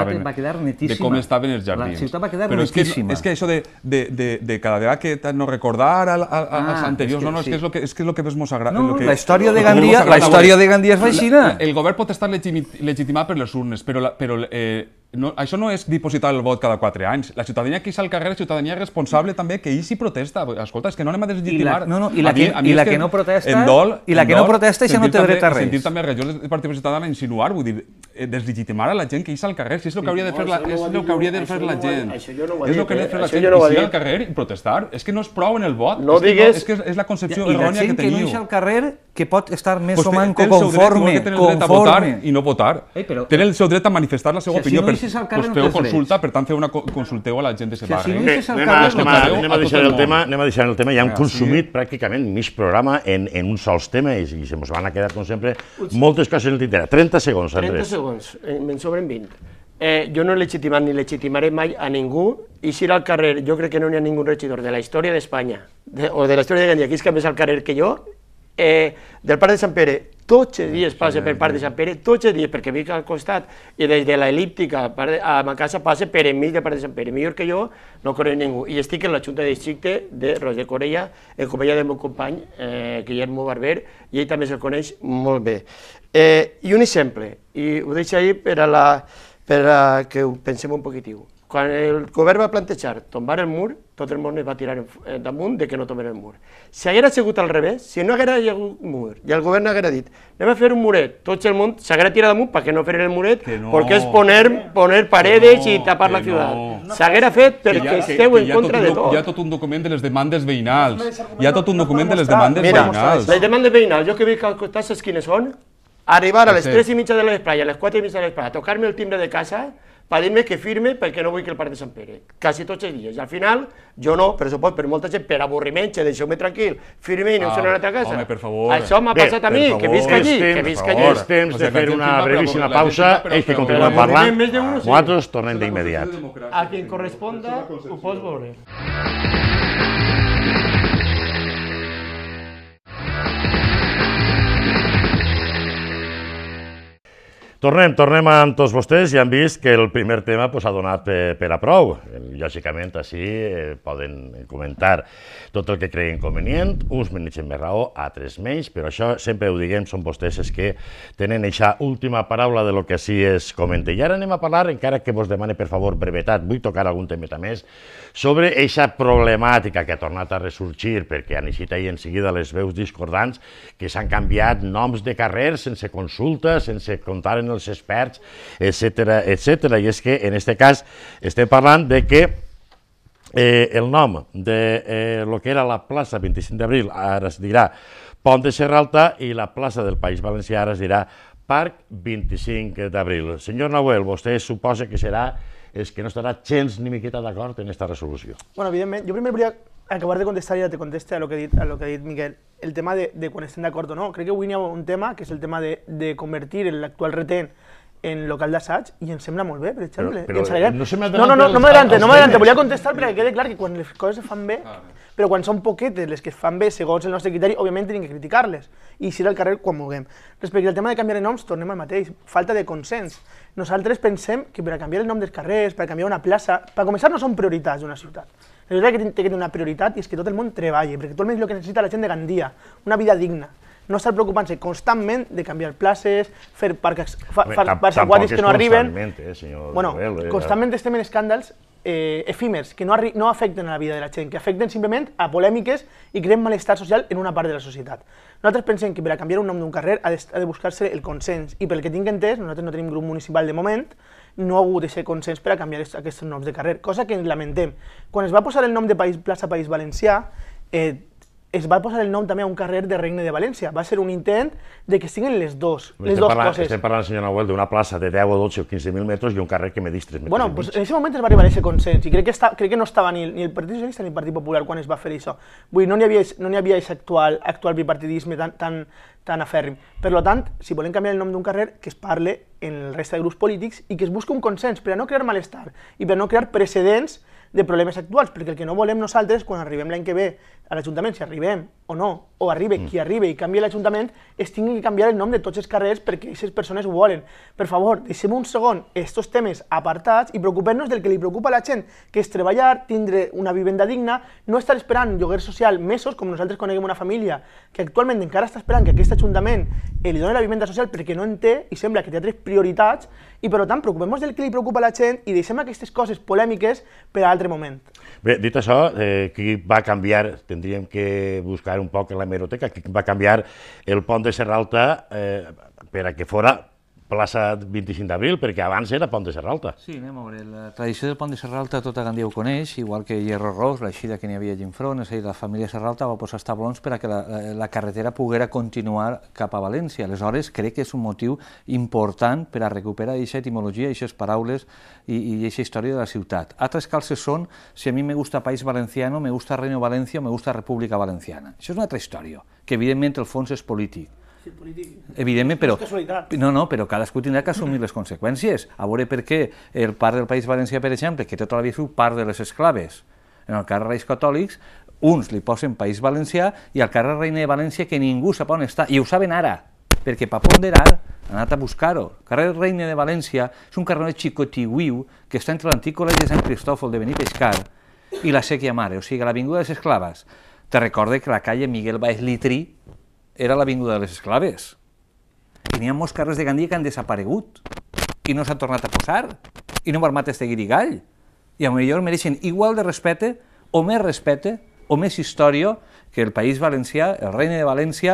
els jardins. La ciutat va quedar netíssima. És que això de cada vegada que no recordar als anteriors, és que és el que més mos agrada. La història de Gandia... de Gandia és vaixina. El govern pot estar legitimat per les urnes, però això no és dipositar el vot cada 4 anys. La ciutadania que és al carrer, la ciutadania responsable també, que hi s'hi protesta. Escolta, és que no anem a deslegitimar. I la que no protesta, això no té dret a res. Sentir també regidors del Partit Ciutadà insinuar, vull dir, deslegitimar a la gent que hi és al carrer, si és el que hauria de fer la gent. És el que hauria de fer la gent, que sigui al carrer i protestar. És que no és prou en el vot. És que és la concepció errònia que teniu. I la gent que no és al carrer, que pot estar més o manco té el seu dret, igual que tenen el dret a votar i no votar. Tenen el seu dret a manifestar la seva opinió. Feu consulta, per tant, consulteu a la gent de Sebar. Anem a deixar el tema, ja hem consumit pràcticament mig programa en un sols tema i se mos van a quedar, com sempre, moltes coses en el tinter. 30 segons, Andrés. 30 segons, me'n sobren 20. Jo no he legitimat ni legitimaré mai a ningú, i si ir al carrer, jo crec que no hi ha ningú regidor de la història d'Espanya o de la història de Gandia que és que més al carrer que jo, del Parc de Sant Pere, tots els dies passe pel Parc de Sant Pere, tots els dies, perquè vic al costat, i des de l'elíptica a ma casa passe per enmig del Parc de Sant Pere. Millor que jo no conec ningú. I estic en la Junta de Districte de Roger Corella, en companyia del meu company, Guillermo Barber, i ell també se'l coneix molt bé. I un exemple, i ho deixo ahí per a que ho pensem un poquitiu. Quan el govern va plantejar tombar el mur, tot el món es va tirar damunt de que no tomben el mur. Si haguera sigut al revés, si no haguera hagut mur i el govern haguera dit anem a fer un muret, tot el món s'haguera tirat damunt perquè no feren el muret, perquè és poner paredes i tapar la ciutat. S'haguera fet perquè esteu en contra de tot. Hi ha tot un document de les demandes veïnals. Hi ha tot un document de les demandes veïnals. Les demandes veïnals, jo que vic al costat, saps quines són? Arribar a les 3:30 de la vesprada, a les 4:30 de la vesprada, tocar-me el timbre de casa per dir-me que firme perquè no vull que el Parc de Sant Pere, quasi tots els dies. I al final, jo no, per supost, per molta gent, per avorriment, deixeu-me tranquil, firme i no sé a una altra casa. Home, per favor. Això m'ha passat a mi, que visc allí, que visc allí. És temps de fer una brevíssima pausa, ells que continuen parlant, nosaltres tornem d'immediat. A qui corresponda ho pots veure. Tornem amb tots vostès i han vist que el primer tema ha donat per a prou. Lògicament, així poden comentar tot el que creguin convenient, uns mengen més raó, altres menys, però això sempre ho diguem, són vostès els que tenen aquesta última paraula de lo que així es comenta. I ara anem a parlar, encara que vos demane per favor brevetat, vull tocar algun tema més, sobre aquesta problemàtica que ha tornat a ressorgir, perquè han eixit ahir en seguida les veus discordants, que s'han canviat noms de carrers sense consulta, sense comptar en els experts, etc. I és que, en aquest cas, estem parlant de que el nom de lo que era la plaça 25 d'abril ara es dirà Pont de Serralta i la plaça del País Valencià ara es dirà Parc 25 d'abril. Senyor Nahuel, vostè suposa que serà el que no estarà gens ni miqueta d'acord en aquesta resolució. Bueno, evidentment, jo primer volia acabar de contestar i ja te conteste a lo que ha dit Miquel. El tema de quan estem d'acord o no. Crec que avui hi ha un tema, que és el tema de convertir l'actual retén en local d'assaig, i em sembla molt bé, per exemple. Però no se m'adelante, volia contestar perquè quede clar que quan les coses es fan bé, però quan són poquetes les que es fan bé segons el nostre criteri, òbviament tenim que criticar-les i eixir al carrer quan vulguem. Respecte al tema de canviar de noms, tornem al mateix, falta de consens. Nosaltres pensem que per a canviar el nom dels carrers, per a canviar una plaça, per a començar no són prioritats d'una ciutat. La ciutat que té que tenir una prioritat és que tot el món treballi, perquè actualment és el que necessita la gent de Gandia, una vida digna. No estar preocupant-se constantment de canviar places, fer parcs aquàtics que no arriben. Bueno, constantment estem en escàndals efímers, que no afecten a la vida de la gent, que afecten simplement a polèmiques i creen malestar social en una part de la societat. Nosaltres pensem que per a canviar un nom d'un carrer ha de buscar-se el consens, i pel que tinc entès, nosaltres no tenim grup municipal de moment, no ha hagut aquest consens per a canviar aquests noms de carrer, cosa que lamentem. Quan es va posar el nom de plaça País Valencià, es va posar el nom també a un carrer de Regne de València. Va ser un intent de que siguin les dues coses. Estem parlant, senyor Nahuel, d'una plaça de 10 o 12 o 15.000 metres i un carrer que medís 3 metres. Bueno, pues en aquest moment es va arribar a aquest consens, i crec que no estava ni el Partit Socialista ni el Partit Popular quan es va fer això. Vull dir, no n'hi havia aquest actual bipartidisme tan afèrrim. Per tant, si volem canviar el nom d'un carrer, que es parle en el resta de grups polítics i que es busqui un consens per a no crear malestar i per a no crear precedents de problemes actuals, perquè el que no volem nosaltres, quan arribem l'any que ve a l'Ajuntament, si arribem o no, o arribi qui arribi i canvia l'Ajuntament, es tingui que canviar el nom de tots els carrers perquè aquestes persones ho volen. Per favor, deixem un segon aquests temes apartats i preocupem-nos del que li preocupa a la gent, que és treballar, tindre una vivenda digna, no estar esperant lloguer social mesos, com nosaltres coneguem una família que actualment encara està esperant que aquest Ajuntament li doni la vivenda social perquè no en té i sembla que té altres prioritats, i per tant preocupem-nos del que li preocupa a la gent i deixem aquestes coses polèmiques per a altre moment. Bé, dit això, qui va canviar, tindríem que buscar un poc en l'hemeroteca, qui va canviar el pont de Serralta per a que fora plaça 25 d'abril, perquè abans era pont de Serralta. Sí, anem a veure, la tradició del pont de Serralta tota Gandia ho coneix, igual que Hierro Ros, l'eixida que n'hi havia allà enfront, és a dir, la família Serralta va posar tablons per a que la carretera poguera continuar cap a València. Aleshores, crec que és un motiu important per a recuperar aquesta etimologia, aquestes paraules i aquesta història de la ciutat. Altres calces són si a mi me gusta País Valenciano, me gusta Reino Valencia o me gusta República Valenciana. Això és una altra història, que evidentment el fons és polític. Evidentment, però cadascú tindrà que assumir les conseqüències. A veure per què el parc del País Valencià, per exemple, que tota la vida sigut part de les esclaves, en el carrer Reis Catòlics, uns li posen País Valencià i al carrer Reina de València que ningú sap on està, i ho saben ara, perquè per ponderar han anat a buscar-ho. El carrer Reina de València és un carrer xicotigüiu que està entre l'antic col·legi de Sant Cristòfol de Benipescar i la Sèquia Mare, o sigui, l'avinguda de les Esclaves. Te recorde que la calle Miguel Baez Litrí era l'avinguda de les Esclaves. I n'hi ha molts carrers de Gandia que han desaparegut i no s'han tornat a posar i no hem armat este guirigall. I a lo millor mereixen igual de respecte o més història que el País Valencià, el Regne de València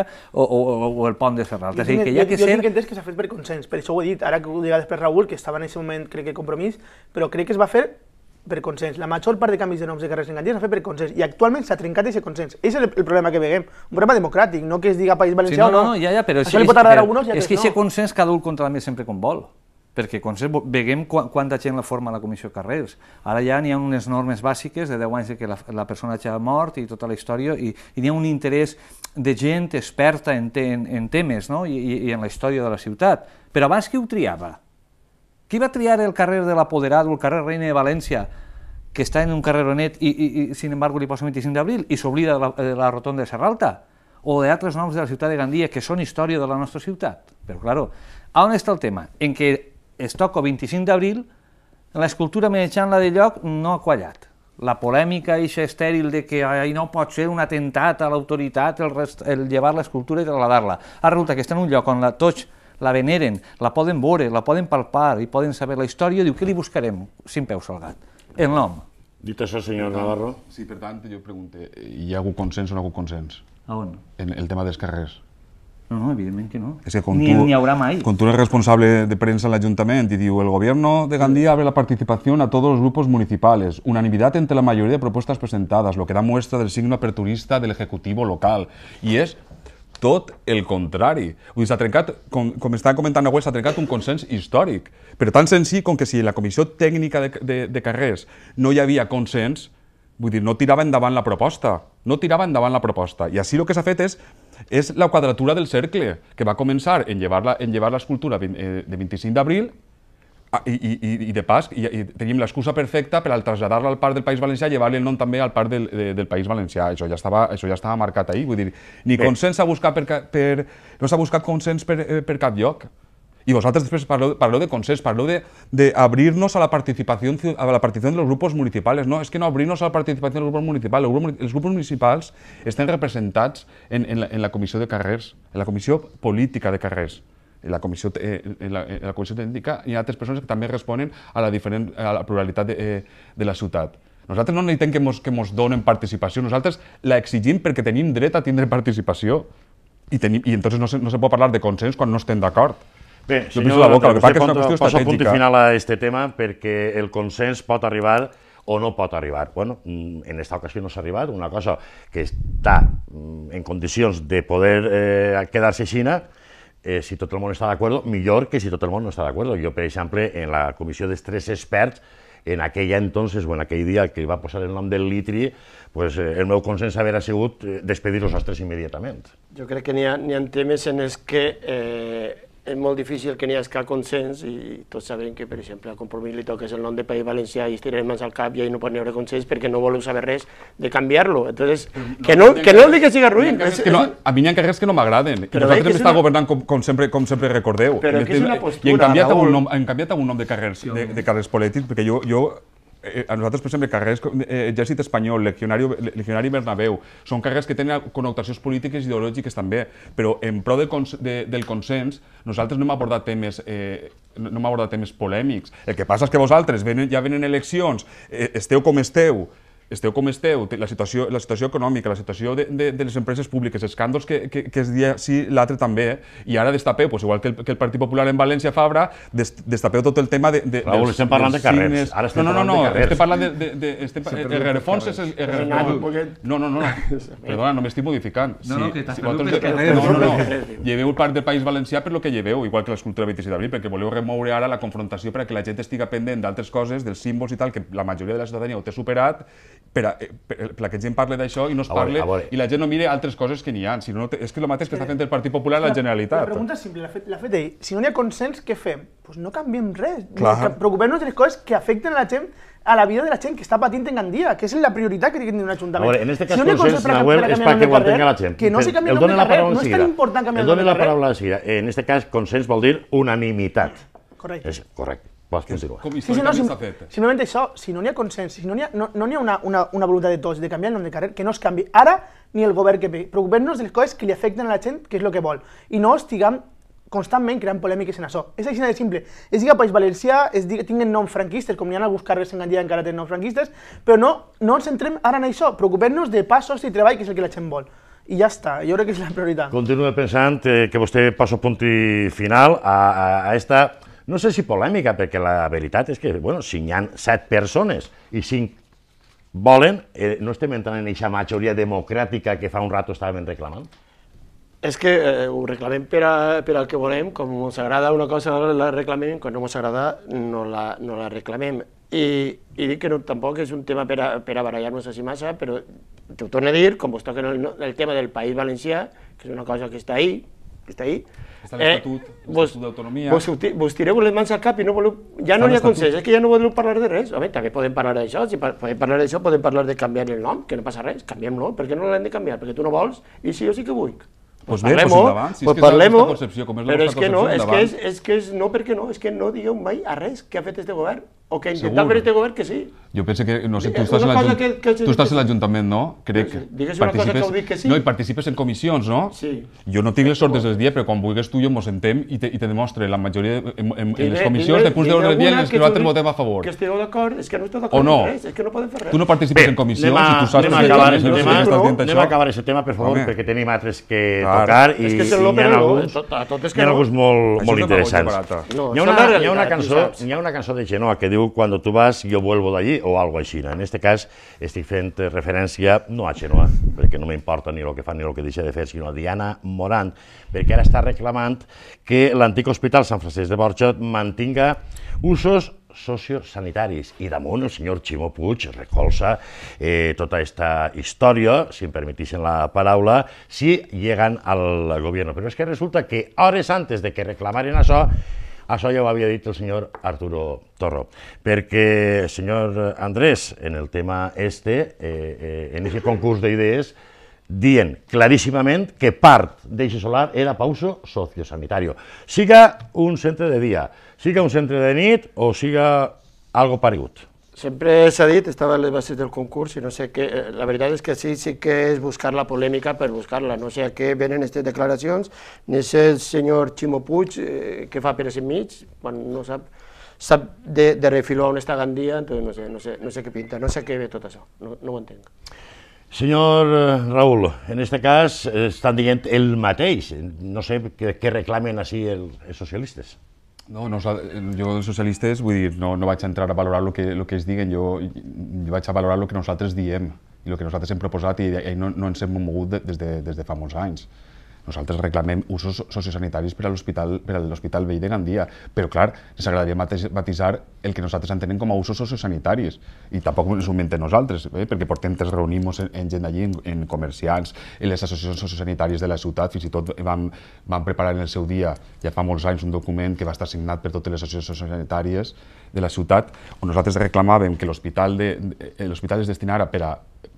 o el pont de Serralta. Jo tinc entès que s'ha fet per consens, per això ho he dit, ara que ho diga després Raül, que estava en aquest moment, crec que compromís, però crec que es va fer per consens. La major part de canvis de noms de carrers en Gandia s'ha fet per consens i actualment s'ha trencat aquest consens. És el problema que veiem, un problema democràtic, no que es diga País Valencià o no. Això li pot agradar a alguns i a altres no. És que aquest consens cada un contra també sempre com vol, perquè veiem quanta gent la forma la Comissió Carrers. Ara ja n'hi ha unes normes bàsiques de 10 anys que la persona ja ha mort i tota la història, i n'hi ha un interès de gent experta en temes i en la història de la ciutat. Però abans qui ho triava? Qui va triar el carrer de l'Apoderat o el carrer Reina de València, que està en un carreronet i sin embargo li posa 25 d'abril i s'oblida de la rotonda de Serralta? O d'altres noms de la ciutat de Gandia que són història de la nostra ciutat? Però, clar, on està el tema? En què es toca 25 d'abril, l'escultura menjant-la de lloc no ha quallat. La polèmica eixa estèril de que no pot ser un atemptat a l'autoritat el llevar l'escultura i trasladar-la. Ara resulta que està en un lloc on tots la veneren, la poden veure, la poden palpar i poden saber la història, diu, què li buscarem? 5 peus al gat. El nom. Dit això, senyor Navarro. Sí, per tant, jo pregunto, hi ha hagut consens o no ha hagut consens? A on? En el tema dels carrers. No, evidentment que no. Ni haurà mai. Con tú eres responsable de prensa en el ayuntamiento y digo, el gobierno de Gandía abre la participación a todos los grupos municipales, unanimidad entre la mayoría de propuestas presentadas, lo que da muestra del signo aperturista del Ejecutivo local. I és tot el contrari. S'ha trencat, com estava comentant Nahuel, s'ha trencat un consens històric. Però tan senzill com que si en la Comissió Tècnica de Carrers no hi havia consens, Vull dir, no tirava endavant la proposta. No tirava endavant la proposta. I així el que s'ha fet és la quadratura del cercle, que va començar en llevar l'escultura de 25 d'abril i de pas tenim l'excusa perfecta per al traslladar-la al Parc del País Valencià i llevar-li el nom també al Parc del País Valencià. Això ja estava marcat ahir. Vull dir, ni consens s'ha buscat no s'ha buscat consens per cap lloc. I vosaltres després parleu de consens, parleu d'abrir-nos a la participació de los grupos municipales. No, és que no abrir-nos a la participació de los grupos municipals. Els grupos municipals estan representats en la comissió de carrers, en la comissió política de carrers. En la comissió tècnica hi ha altres persones que també responen a la pluralitat de la ciutat. Nosaltres no necessitem que ens donen participació, nosaltres la exigim perquè tenim dret a tindre participació. I entonces no se pot parlar de consens quan no estem d'acord. Bé, senyor, poso punt i final a aquest tema perquè el consens pot arribar o no pot arribar. Bueno, en aquesta ocasió no s'ha arribat, una cosa que està en condicions de poder quedar-se aixina, si tot el món està d'acord, millor que si tot el món no està d'acord. Jo, per exemple, en la comissió dels 3 experts, en aquella entonces, o en aquell dia que va posar el nom del litri, el meu consens hauria sigut despedir-los als 3 immediatament. Jo crec que n'hi ha temes en els que és molt difícil que n'hi hagi consens i tots sabem que, per exemple, a Compromís li toques el nom de País Valencià i es tiren mans al cap i ahí no pot haver consens perquè no voleu saber res de canviar-lo. Entonces, que no el dic que sigui ruïn. A mi n'hi ha carrers que no m'agraden. Nosaltres hem estat governant com sempre recordeu. Però que és una postura, i hem canviat algun nom de carrers polítics perquè a nosaltres, per exemple, carrers Exèrcit Espanyol, Legionari Bernabéu, són carrers que tenen connotacions polítiques i ideològiques també, però en pro del consens nosaltres no hem abordat temes polèmics. El que passa és que vosaltres ja venen eleccions, esteu com esteu, la situació econòmica, la situació de les empreses públiques, escàndols que es dia sí, l'altre també, i ara destapeu, igual que el Partit Popular en València Fabra, destapeu tot el tema de... Raül, estem parlant de carrers. No, estem parlant de... El rerefons és el... No, perdona, no m'estic modificant. No, que t'has perdut els carrers. No, lleveu el Parc del País Valencià per lo que lleveu, igual que l'escultura 26 d'abril, perquè voleu remoure ara la confrontació perquè la gent estiga pendent d'altres coses, dels símbols i tal, que la majoria de la ciutadania ho té superat, perquè gent parli d'això i no es parli i la gent no mire altres coses que n'hi ha. És que el mateix que està fent el Partit Popular a la Generalitat. La pregunta és simple, l'ha fet ell. Si no hi ha consens, què fem? Doncs no canviem res. Preocupem-nos de les coses que afecten a la gent, a la vida de la gent que està patint en Gandia, que és la prioritat que té un ajuntament. En aquest cas, consens, Nahuel, és perquè ho entenga la gent. Que no se canvi el nom de carrer, no és tan important canviar el nom de carrer. El doni la paraula de seguida. En aquest cas, consens vol dir unanimitat. Correcte. Correcte. Pots continuar. Com històricament s'ha fet. Simplement això, si no n'hi ha consens, si no n'hi ha una voluntat de tots de canviar el nom de carrer, que no es canvi ara ni el govern que ve. Preocupem-nos de les coses que li afecten a la gent, que és el que vol. I no estiguem constantment creant polèmiques en això. És així de simple. Es diga País Valencià, tinguen noms franquistes, com n'hi ha alguns carrers en Gandia encara tenen noms franquistes, però no ens centrem ara en això. Preocupem-nos de passos i treball, que és el que la gent vol. I ja està, jo crec que és la prioritat. Continuo pensant que vostè posa punt i final a esta... No sé si polèmica, perquè la veritat és que, si n'hi ha 7 persones i 5 volen, no estem entrant en aquesta majoria democràtica que fa un rato estàvem reclamant? És que ho reclamem per al que volem, com ens agrada una cosa la reclamem, quan no ens agrada no la reclamem. I dic que tampoc és un tema per a barallar-nos així massa, però t'ho torno a dir, com vos toca el tema del País Valencià, que és una cosa que està ahí, està l'Estatut d'Autonomia... Vos tireu les mans al cap i no voleu... Ja no hi ha consens, és que ja no voleu parlar de res. Home, també podem parlar d'això, si podem parlar d'això, podem parlar de canviar el nom, que no passa res, canviem-lo, per què no l'hem de canviar? Perquè tu no vols i si jo sí que vull. Doncs bé, endavant, si és que és la nostra concepció, com és la nostra concepció, endavant. És que no, perquè no, és que no digueu mai a res que ha fet este govern, o que ha intentat fer este govern que sí. Jo penso que, no sé, tu estàs a l'Ajuntament, no? Crec que digues una cosa que ho dic que sí. No, i participes en comissions, no? Sí. Jo no tinc les sordes del dia, però quan vulguis tu i ens sentem i te demostre la majoria en les comissions de punts d'ordre del dia en les que nosaltres votem a favor. Que estigueu d'acord, és que no esteu d'acord en res, és que no podem fer res. Tu no participes en comissions i tu saps que anem a acabar aquest tema, per favor, perquè tenim altres que tocar i n'hi ha alguns molt interessants. Hi ha una cançó de Genoa que diu «Cuando tú vas, yo vuelvo de allí» o algo així. En aquest cas estic fent referència no a Genoa, perquè no m'importa ni el que fa ni el que deixa de fer, sinó a Diana Morant, perquè ara està reclamant que l'antic hospital Sant Francesc de Borja mantinga usos sociosanitaris. I damunt el senyor Ximo Puig recolza tota aquesta història, si em permetixen la paraula, si llegan al gobierno. Però és que resulta que hores antes de que reclamaren això ja ho havia dit el senyor Arturo Torro, perquè, senyor Andrés, en el tema en aquest concurs d'idees, dient claríssimament que part d'eixe solar era pa uso sociosanitario. Siga un centre de dia, siga un centre de nit o siga algo paregut. Sempre s'ha dit, estava a les bases del concurs, i no sé què, la veritat és que sí que és buscar la polèmica per buscar-la, no sé a què venen aquestes declaracions, ni és el senyor Ximo Puig que fa per enmig, quan no sap de refiló on està Gandia, entonces no sé què pinta, no sé què ve tot això, no ho entenc. Senyor Raúl, en aquest cas estan dient el mateix, no sé què reclamen així els socialistes. No, jo els socialistes, vull dir, no vaig a entrar a valorar el que es diguen, jo vaig a valorar el que nosaltres diem i el que nosaltres hem proposat i no ens hem mogut des de fa molts anys. Nosaltres reclamem usos sociosanitaris per a l'Hospital Vell de Gandia, però clar, ens agradaria matisar el que nosaltres entenem com a usos sociosanitaris i tampoc ens ho inventem nosaltres, perquè portem 3 reunions en gent d'allí, en comerciants, en les associacions sociosanitàries de la ciutat, fins i tot vam preparar en el seu dia, ja fa molts anys, un document que va estar signat per totes les associacions sociosanitàries de la ciutat, on nosaltres reclamàvem que l'hospital es destinara per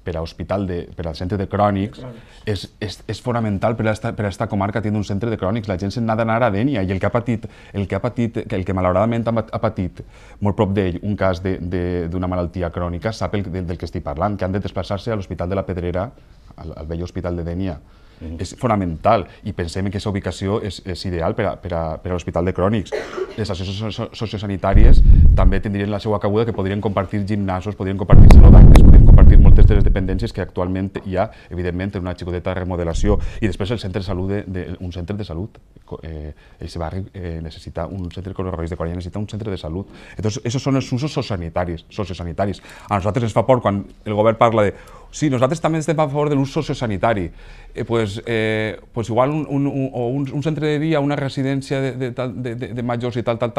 al centre de crònics, és fonamental per a aquesta comarca tenir un centre de crònics. La gent se'n ha d'anar a Dénia i el que malauradament ha patit molt prop d'ell un cas d'una malaltia crònica sap del que estic parlant, que han de desplaçar-se a l'Hospital de la Pedrera, al vell hospital de Dénia. És fonamental i pensem que aquesta ubicació és ideal per a l'Hospital de Crònics. Les associacions sociosanitàries també tindrien la seva cabuda, que podrien compartir gimnasos, podrien compartir celodantes, podrien compartir moltes de les dependències que actualment hi ha, evidentment, en una xicoteta remodelació. I després el centre de salut, un centre de salut. Aquest barri necessita un centre de Reis de Coralla, necessita un centre de salut. Entonces, esos son els usos sociosanitaris. A nosaltres ens fa por quan el govern parla de sí, nosaltres també estem a favor de l'ús sociosanitari. Pues igual un centre de dia, una residència de majors i tal,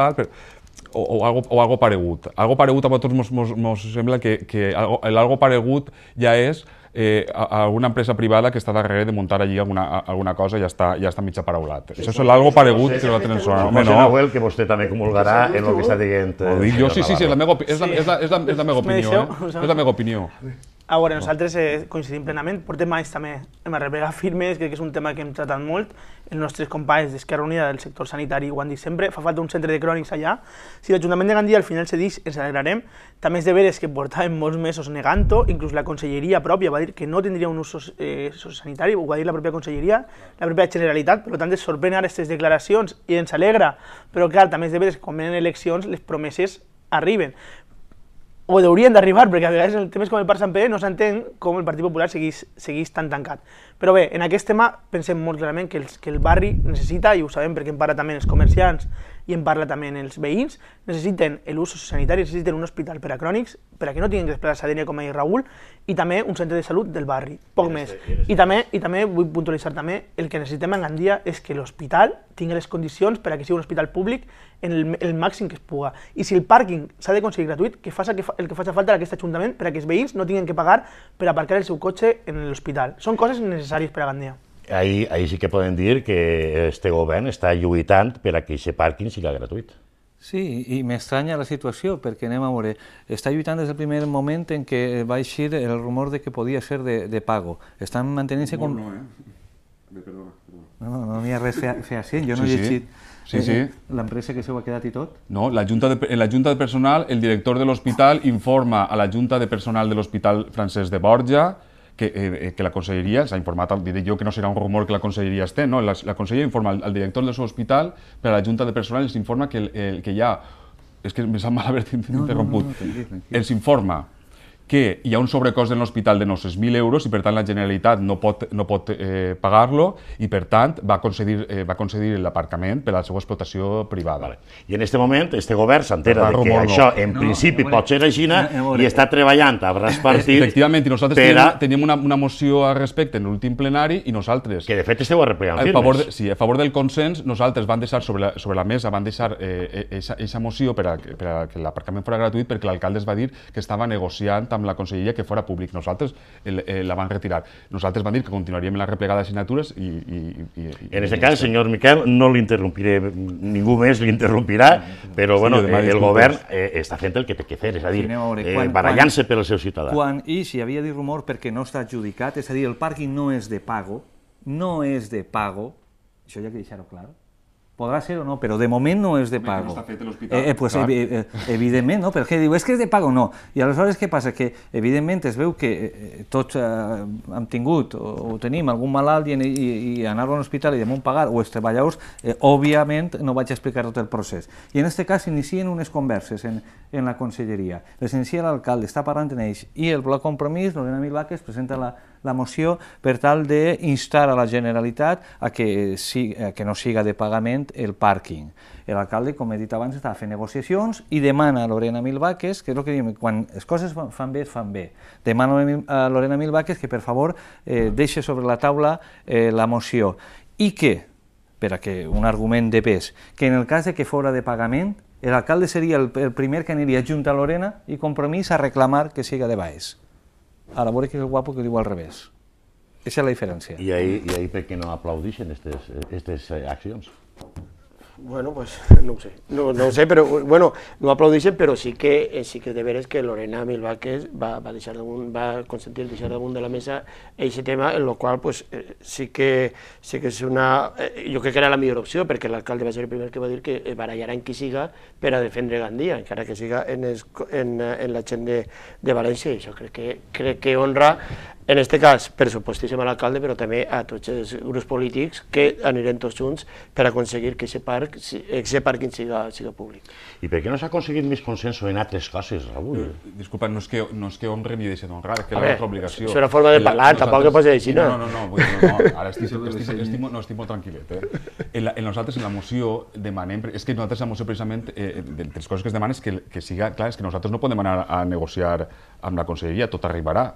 o algo paregut. Algo paregut a nosaltres ens sembla que algo paregut ja és alguna empresa privada que està darrere de muntar allí alguna cosa i ja està mig aparaulat. Això és algo paregut que nosaltres ens sona. José Nahuel, que vostè també comulgarà en el que està dient. Ho dic jo, sí, és la meva opinió. És la meva opinió. A veure, nosaltres coincidim plenament, portem anys també hem arreplegat firmes, crec que és un tema que hem tratat molt, els nostres companys d'Esquerra Unida del sector sanitari ho han dit sempre, fa falta un centre de crònics allà. Si l'Ajuntament de Gandia al final cedeix, ens alegrarem. També és de veres que portàvem molts mesos negant-ho, inclús la conselleria pròpia va dir que no tindria un ús sociosanitari, ho va dir la pròpia conselleria, la pròpia Generalitat, per tant ens sorprèn ara aquestes declaracions i ens alegra, però clar, també és de veres que quan venen eleccions les promeses arriben. O haurien d'arribar, perquè a vegades en temes com el Parc Sant Pere no s'entén com el Partit Popular segueix tan tancat. Però bé, en aquest tema pensem molt clarament que el barri necessita, i ho sabem perquè en parla també els comerciants i en parla també els veïns, necessiten l'ús sociosanitari, necessiten un hospital per a crònics, per a que no tinguin que desplaçar a Dénia, com ha dit Raúl, i també un centre de salut del barri, poc més. I també vull puntualitzar també, el que necessitem en Gandia és que l'hospital tingui les condicions per a que sigui un hospital públic en el màxim que es puga. I si el pàrquing s'ha d'aconseguir gratuït, que faci el que faci falta a aquest Ajuntament per a que els veïns no tinguin que pagar per aparcar el seu cotxe en l'hospital. Són coses necessàries per a Gandia. Ahí sí que podem dir que este govern està lluitant per a que aquest pàrquing sigui gratuït. Sí, i m'estranya la situació, perquè anem a veure, està lluitant des del primer moment en què va eixir el rumor de que podia ser de pago. Estan mantenint-se com... Perdona. No n'hi ha res feacient, jo no he llegit l'empresa que s'ho ha quedat i tot. No, en la Junta de Personal, el director de l'hospital informa a la Junta de Personal de l'Hospital Francesc de Borja que la conselleria s'ha informat, diré jo que no serà un rumor que la conselleria esté, no? La conselleria informa al director del seu hospital, per a la Junta de Personal els informa que hi ha, és que em sap mal haver-te interromput, els informa que hi ha un sobrecost en l'hospital de 900.000 euros i per tant la Generalitat no pot pagar-lo i per tant va concedir l'aparcament per a la seva explotació privada. I en aquest moment este govern s'entera que això en principi pot ser així i està treballant a braç partit. Efectivament, i nosaltres teníem una moció al respecte en l'últim plenari i nosaltres... Que de fet esteu arreplegant firmes. Sí, a favor del consens, nosaltres vam deixar sobre la mesa aquesta moció per a que l'aparcament fos gratuït perquè l'alcalde es va dir que estava negociant amb la conselleria que fora públic. Nosaltres la vam retirar. Nosaltres vam dir que continuaríem en la replegada de signatures i... En aquest cas, senyor Miquel, no l'interrompiré, ningú més l'interrompirà, però el govern està fent el que té que fer, és a dir, barallant-se per als seus ciutadans. I si hi havia de rumor perquè no està adjudicat, és a dir, el pàrquing no és de pago, això ja que deixar-ho clar. Podrà ser o no, però de moment no és de pago. No està fet l'hospital. Evidentment, no? Perquè diu, és que és de pago o no. I aleshores què passa? Que evidentment es veu que tots hem tingut o tenim algun malalt i anar a un hospital i damunt pagar, o els treballadors, òbviament no vaig explicar tot el procés. I en aquest cas s'inicien unes converses en la conselleria. Les inicia l'alcalde, està parlant en ells, i el Bloc Compromís, Lorena Milvaques, presenta la moció per tal d'instar a la Generalitat a que no siga de pagament el pàrquing. L'alcalde, com he dit abans, estava fent negociacions i demana a Lorena Milvaques, que és el que diem, quan les coses fan bé, es fan bé. Demana a Lorena Milvaques que, per favor, deixi sobre la taula la moció. I que, per a que un argument de pes, que en el cas de que fora de pagament, l'alcalde seria el primer que aniria junt a Lorena i Compromís a reclamar que siga de baix. Ara veure que és el guapo que diu al revés. Aquesta és la diferència. I ahir per què no aplaudixen aquestes accions? Bueno, pues no ho sé, no ho sé, però bueno, no aplaudixen, però sí que de veres que Lorena Milvaques va consentir deixar damunt de la mesa aquest tema, en el qual pues, sí que és una... Jo crec que era la millor opció, perquè l'alcalde va ser el primer que va dir que barallaran qui siga per a defendre Gandia, encara que siga en la gent de València, i això crec que honra, en aquest cas, pressupostíssim a l'alcalde, però també a tots els grups polítics que anirem tots junts per aconseguir que aquest pàrquing siga públic. I per què no s'ha aconseguit més consens en altres coses, Raül? Disculpa, no és que honren ni deixen d'honrar, és que és la nostra obligació. És una forma de parlar, tampoc que posi així, no? No, ara estic molt tranquil·let. Nosaltres en la moció demanem, és que nosaltres en la moció precisament, de les coses que es demanen és que siga clar, és que nosaltres no podem anar a negociar amb la conselleria, tot arribarà.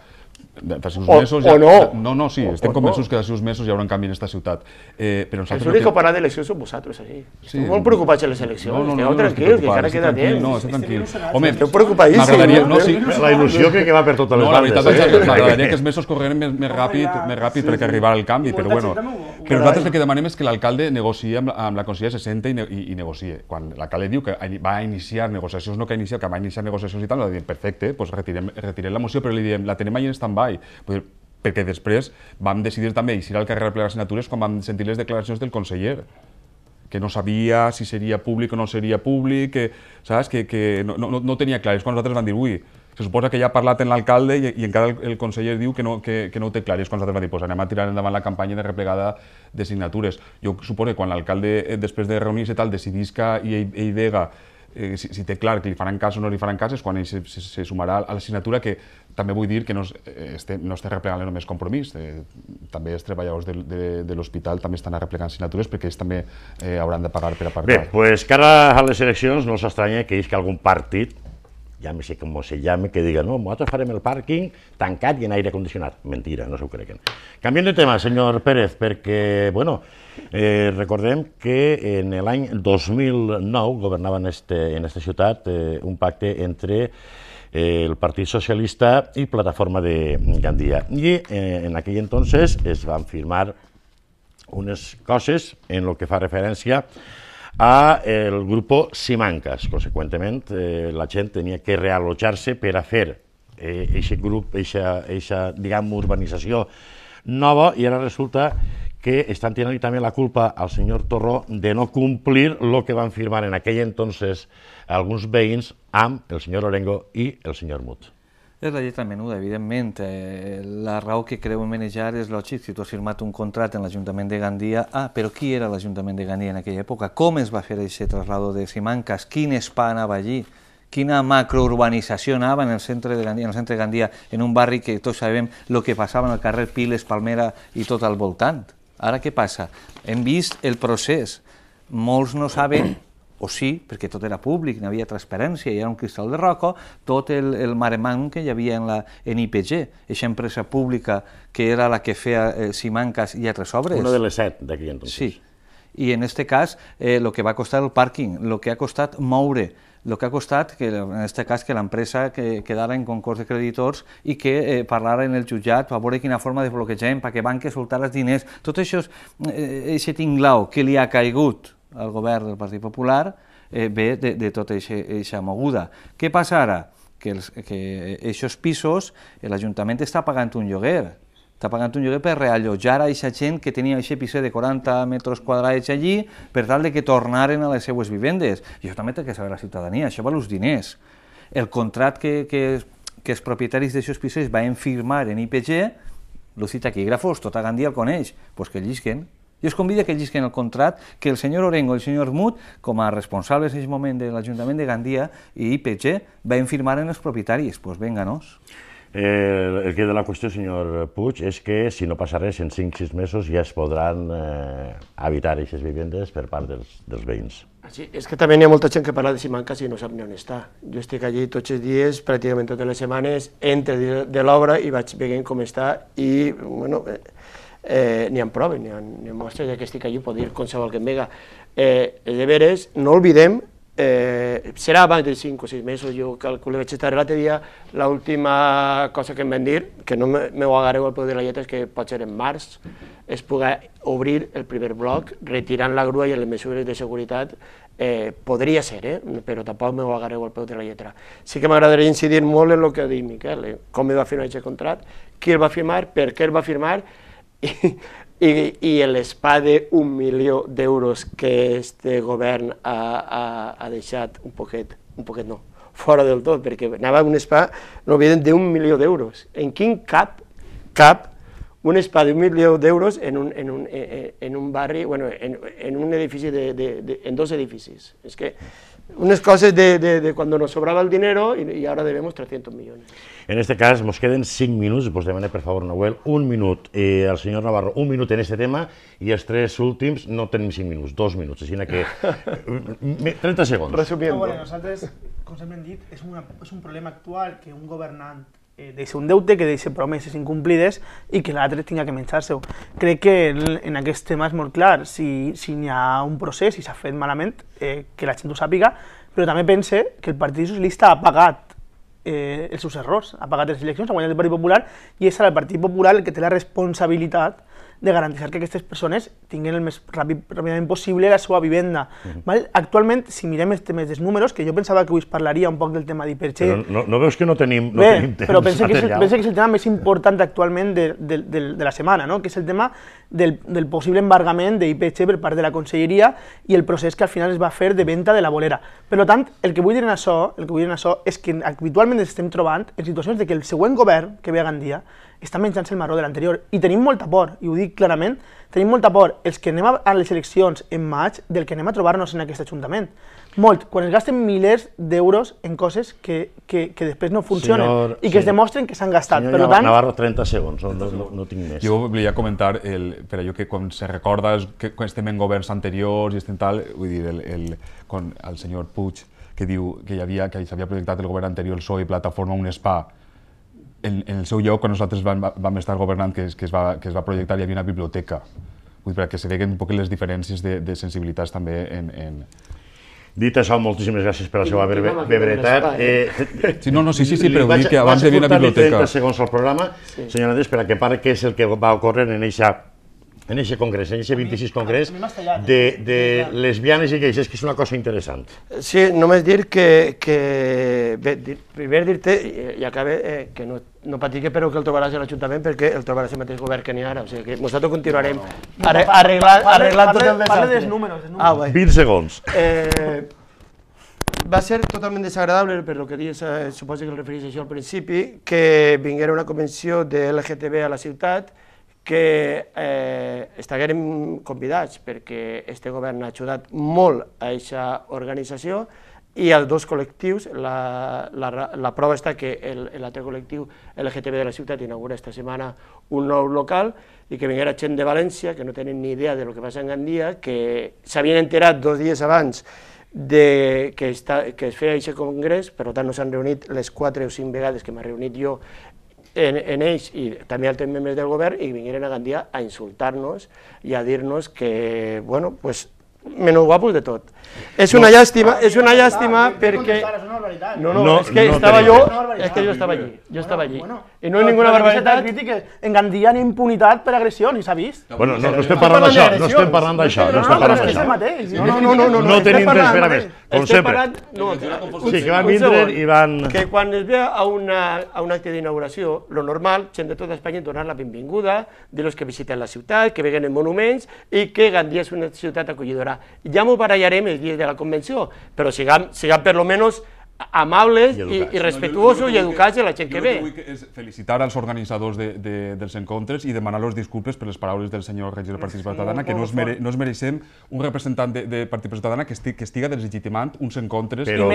O no. No, sí, estem convençuts que d'aquí uns mesos hi haurà un canvi en aquesta ciutat. Els únics que parlar d'eleccions són vosaltres, així. Estem molt preocupats en les eleccions, esteu tranquils, que encara queda temps. No, estem tranquils. Home, esteu preocupadíssims. La il·lusió crec que va per totes les bandes. La veritat, m'agradaria que els mesos correren més ràpid perquè arribara el canvi, però bueno. Però nosaltres el que demanem és que l'alcalde negociï amb la conselleria, se senta i negociï. Quan l'alcalde diu que va iniciar negociacions, no que va iniciar negociacions i tal, diem, perfecte, doncs retirem la moció, però li diem, la tenem ahí en stand-by, perquè després vam decidir també eixir al carrer a plegar signatures quan vam sentir les declaracions del conseller, que no sabia si seria públic o no seria públic, que no tenia clar. És quan nosaltres vam dir, ui, se suposa que ja ha parlat amb l'alcalde i encara el conseller diu que no ho té clar. I és quan nosaltres vam dir, doncs anem a tirar endavant la campanya de replegada de signatures. Jo suposo que quan l'alcalde, després de reunir-se i tal, decidisca i ell vega si té clar que li faran cas o no li faran cas, és quan ell se sumarà a la signatura, que també vull dir que no està replegant només Compromís, també els treballadors de l'hospital també estan replegant signatures perquè ells també hauran de pagar per aparcar. Bé, doncs cara a les eleccions no s'estranya que algun partit, llámese como se llame, que diga, no, nosaltres farem el pàrquing tancat i en aire condicionat. Mentira, no s'ho creguin. Canviem de tema, senyor Pérez, perquè, bueno, recordem que en l'any 2009 governava en esta ciutat un pacte entre el Partit Socialista i Plataforma de Gandia. I en aquell entonces es van firmar unes coses en lo que fa referència a el grupo Simancas. Conseqüentment, la gent tenia que reallotjar-se per a fer aquest grup, aquesta, diguem, urbanització nova, i ara resulta que estan tirant també la culpa al senyor Torró de no complir el que van firmar en aquell entonces alguns veïns amb el senyor Orengo i el senyor Mut. És la lletra menuda, evidentment. La raó que creu manejar és lògic. Si tu has firmat un contracte en l'Ajuntament de Gandia, però qui era l'Ajuntament de Gandia en aquella època? Com es va fer aquest traslado de Simancas? Quin spa anava allí? quina macrourbanització anava en el centre de Gandia, en un barri que tots sabem el que passava en el carrer Piles, Palmera i tot al voltant. Ara què passa? Hem vist el procés. Molts no saben, o sí, perquè tot era públic, hi havia transparència, hi era un cristal de roca, tot el mare magnum que hi havia en IPG, aquesta empresa pública que era la que feia Simancas i altres obres. Una de les 7 d'aquí, entonces. Sí, i en aquest cas, el que va costar el pàrquing, el que ha costat moure, el que ha costat, en aquest cas, que l'empresa quedara en concurs de creditors i que parlara en el jutjat per veure quina forma de bloquejar, perquè banca soltara els diners. Tot això, aquest tinglau que li ha caigut al govern del Partit Popular ve de tota aquesta moguda. Què passa ara? Que aquests pisos l'Ajuntament està pagant un lloguer. Està pagant un lloguer per reallotjar a aquesta gent que tenia aquest piset de 40 metres quadrats allí per tal de que tornaren a les seues vivendes. I això també té que saber la ciutadania, això val els diners. El contracte que els propietaris d'aquests pisos van firmar en IPG, el cita taquígrafos, tota Gandia el coneix, doncs que llisquen. Jo us convido que llisquen el contracte que el senyor Orengo i el senyor Mut, com a responsables en aquest moment de l'Ajuntament de Gandia i IPG, van firmar en els propietaris. Doncs venga-nos. El que de la qüestió, senyor Puig, és que si no passa res, en 5 o 6 mesos ja es podran habitar aquestes vivendes per part dels veïns. Sí, és que també hi ha molta gent que parla de Simancas i no sap ni on està. Jo estic allí tots els dies, pràcticament totes les setmanes, entre de l'obra i vaig veient com està i, bueno, n'hi ha proves, n'hi ha mostres que estic allí, pot dir qualsevol que em vega. De veres, no oblidem, serà abans de 5 o 6 mesos, jo calculo, vaig estar l'altre dia, l'última cosa que em van dir, que no m'ho agarreu al peu de la lletra, és que pot ser en març, es pugui obrir el primer bloc, retirant la grua i les mesures de seguretat, podria ser, però tampoc m'ho agarreu al peu de la lletra. Sí que m'agradaria incidir molt en el que ha dit Miquel, com va firmar aquest contracte, qui el va firmar, per què el va firmar, i l'espai d'1 milió d'euros que este govern ha deixat un poquet no, fora del tot, perquè anava un espai, no oblidem, d'1 milió d'euros. En quin cap un espai d'1 milió d'euros en un barri, bueno, en un edifici, en 2 edificis? És que unes coses de quan nos sobrava el dinero y ahora debemos 300 millones. En este cas, nos queden 5 minuts, vos demane, per favor, Noel, 1 minut, el senyor Navarro, 1 minut en este tema, i els 3 últims no tenim 5 minuts, 2 minuts, així que 30 segons. Resumiendo. Bueno, nosaltres, com sempre hem dit, és un problema actual que un governant deixa un deute, que deixa promeses incomplides i que l'altre tinga que menjar-se-ho. Crec que en aquest tema és molt clar, si hi ha un procés i s'ha fet malament, que la gent ho sàpiga, però també pense que el Partit Socialista ha pagat els seus errors, ha pagat les eleccions, ha guanyat el Partit Popular i és el Partit Popular el que té la responsabilitat de garantir que aquestes persones tinguin el més ràpidament possible la seva vivenda. Actualment, si mirem els temes dels números, que jo pensava que avui es parlaria un poc del tema d'IPG... Però no veus que no tenim temps però pense que és el tema més important actualment de la setmana, que és el tema del possible embargament d'IPG per part de la Conselleria i el procés que al final es va fer de venda de la bolera. Per tant, el que vull dir en això és que habitualment ens estem trobant en situacions de que el següent govern que ve a Gandia està menjant-se el marró de l'anterior i tenim molta por, i ho dic clarament, tenim molta por els que anem a les eleccions en maig del que anem a trobar-nos en aquest Ajuntament. Molt, quan es gasten milers d'euros en coses que després no funcionen i que es demostren que s'han gastat. Senyor Navarro, 30 segons, no tinc més. Jo volia comentar, per allò que quan se recorda, quan estem en governs anteriors i estem tal, vull dir, el senyor Puig, que diu que s'havia projectat el govern anterior, el PSOE i Plataforma, un spa, en el seu lloc, quan nosaltres vam estar governant, que es va projectar, hi havia una biblioteca. Vull dir, perquè se veguen un poc les diferències de sensibilitats també en... Dit això, moltíssimes gràcies per la seva brevetat. Sí, però vull dir que abans hi havia una biblioteca. 30 segons al programa, senyor Andrés, per a que pare què és el que va ocórrer en aquest congrés, en aquest 26 congrés de lesbianes i gais, és que és una cosa interessant. Sí, només dir que primer dir-te, i acabe, que no patigui però que el trobaràs a l'Ajuntament perquè el trobaràs el mateix govern que n'hi ha ara, o sigui que nosaltres continuarem arreglant tot el desastre. Parla dels números. 20 segons. Va ser totalment desagradable, per el que dius, suposo que el referís això al principi, que vinguera una convenció de LGTB a la ciutat, que estiguérem convidats perquè este govern ha ajudat molt a aquesta organització i els dos col·lectius, la prova està que l'altre col·lectiu LGTB de la ciutat inaugura esta setmana un nou local i que vinguera gent de València que no tenen ni idea de lo que passa en Gandia, que s'havien enterat 2 dies abans que es feia aquest congrés, per tant no s'han reunit les 4 o 5 vegades que m'ha reunit jo en ells i també altres membres del govern i vingueren a Gandia a insultar-nos i a dir-nos que, bueno, pues, menys guapos de tot. És una llàstima perquè... No, és que jo estava allí. I no hi ha ninguna barbaritat. En Gandia hi ha impunitat per agressió, i s'ha vist. Bueno, no estem parlant d'això, no estem parlant d'això. No tenim temps per a més, com sempre. Sí, que van vindre i van... Que quan es ve a un acte d'inauguració, lo normal, gent de tota Espanya, donar la benvinguda, dir-los que visiten la ciutat, que veguen els monuments i que Gandia és una ciutat acollidora. Ja m'ho barallarem els dies de la convenció, però siguem per lo menos amables i respetuosos i educats de la gent que ve. Jo el que vull és felicitar als organitzadors dels encontres i demanar-los disculpes per les paraules del senyor regidor del Partit Popular Ciutadana, que no es mereixem un representant de Partit Popular Ciutadana que estiga deslegitimant uns encontres No,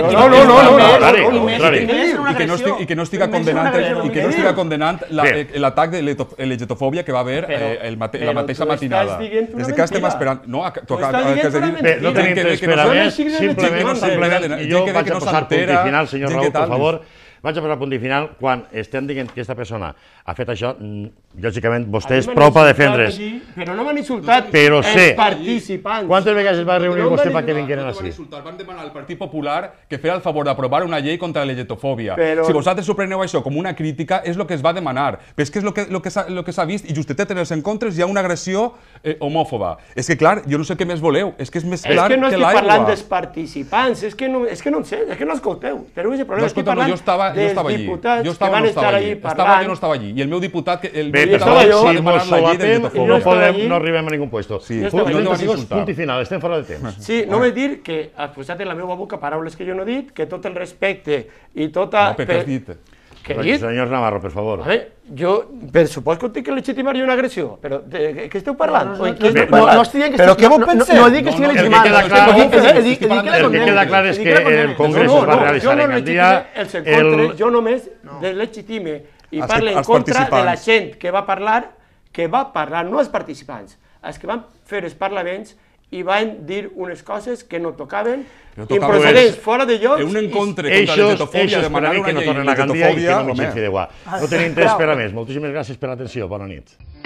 i que no estiga condenant l'atac de l'LGTofòbia que va haver la mateixa matinada. Des que estem esperant... No tenim temps per a més, simplement jo vaig a posar punt i final, senyor Raúl, per favor. Vaig a posar punt i final. Quan estem dient que aquesta persona ha fet això, lògicament vostè és prou per defendre's. Però no m'han insultat els participants. Quantes vegades es va reunir vostè perquè vingueren així? Van demanar al Partit Popular que fera el favor d'aprovar una llei contra la LGTofòbia. Si vosaltres ho preneu això com una crítica, és el que es va demanar. Però és que és el que s'ha vist, i justetet en els encontres hi ha una agressió homòfoba. És que, clar, jo no sé què més voleu. És que és més clar que l'aigua. És que no estic parlant dels participants, és que no en sé, és que no escolteu. Estic parlant dels diputats que van estar allí parlant. Jo no estava allí. I el meu diputat... Bé, per favor, si mos solapem, no arribem a ningú puesto. Punt i final, estem fora de temps. Sí, només dir que has posat en la meva boca paraules que jo no he dit, que tot el respecte i tota... No, perquè has dit... Què he dit? Senyor Navarro, per favor. Jo, per supòs que tinc que legitimar una agressió, però de què esteu parlant? No estic dient que però què vos penseu? No dic que estigui legitimant. El que queda clar és que el congrés es va realitzar en Gandia. Jo només deslegitime i parlo en contra de la gent que va parlar, no els participants, els que van fer els parlaments i van dir unes coses que no tocaven, improcedents, fora de llocs. Un encontre contra la LGTofòbia, demanar una llei de LGTofòbia... No tenim temps per a més. Moltíssimes gràcies per l'atenció. Bona nit.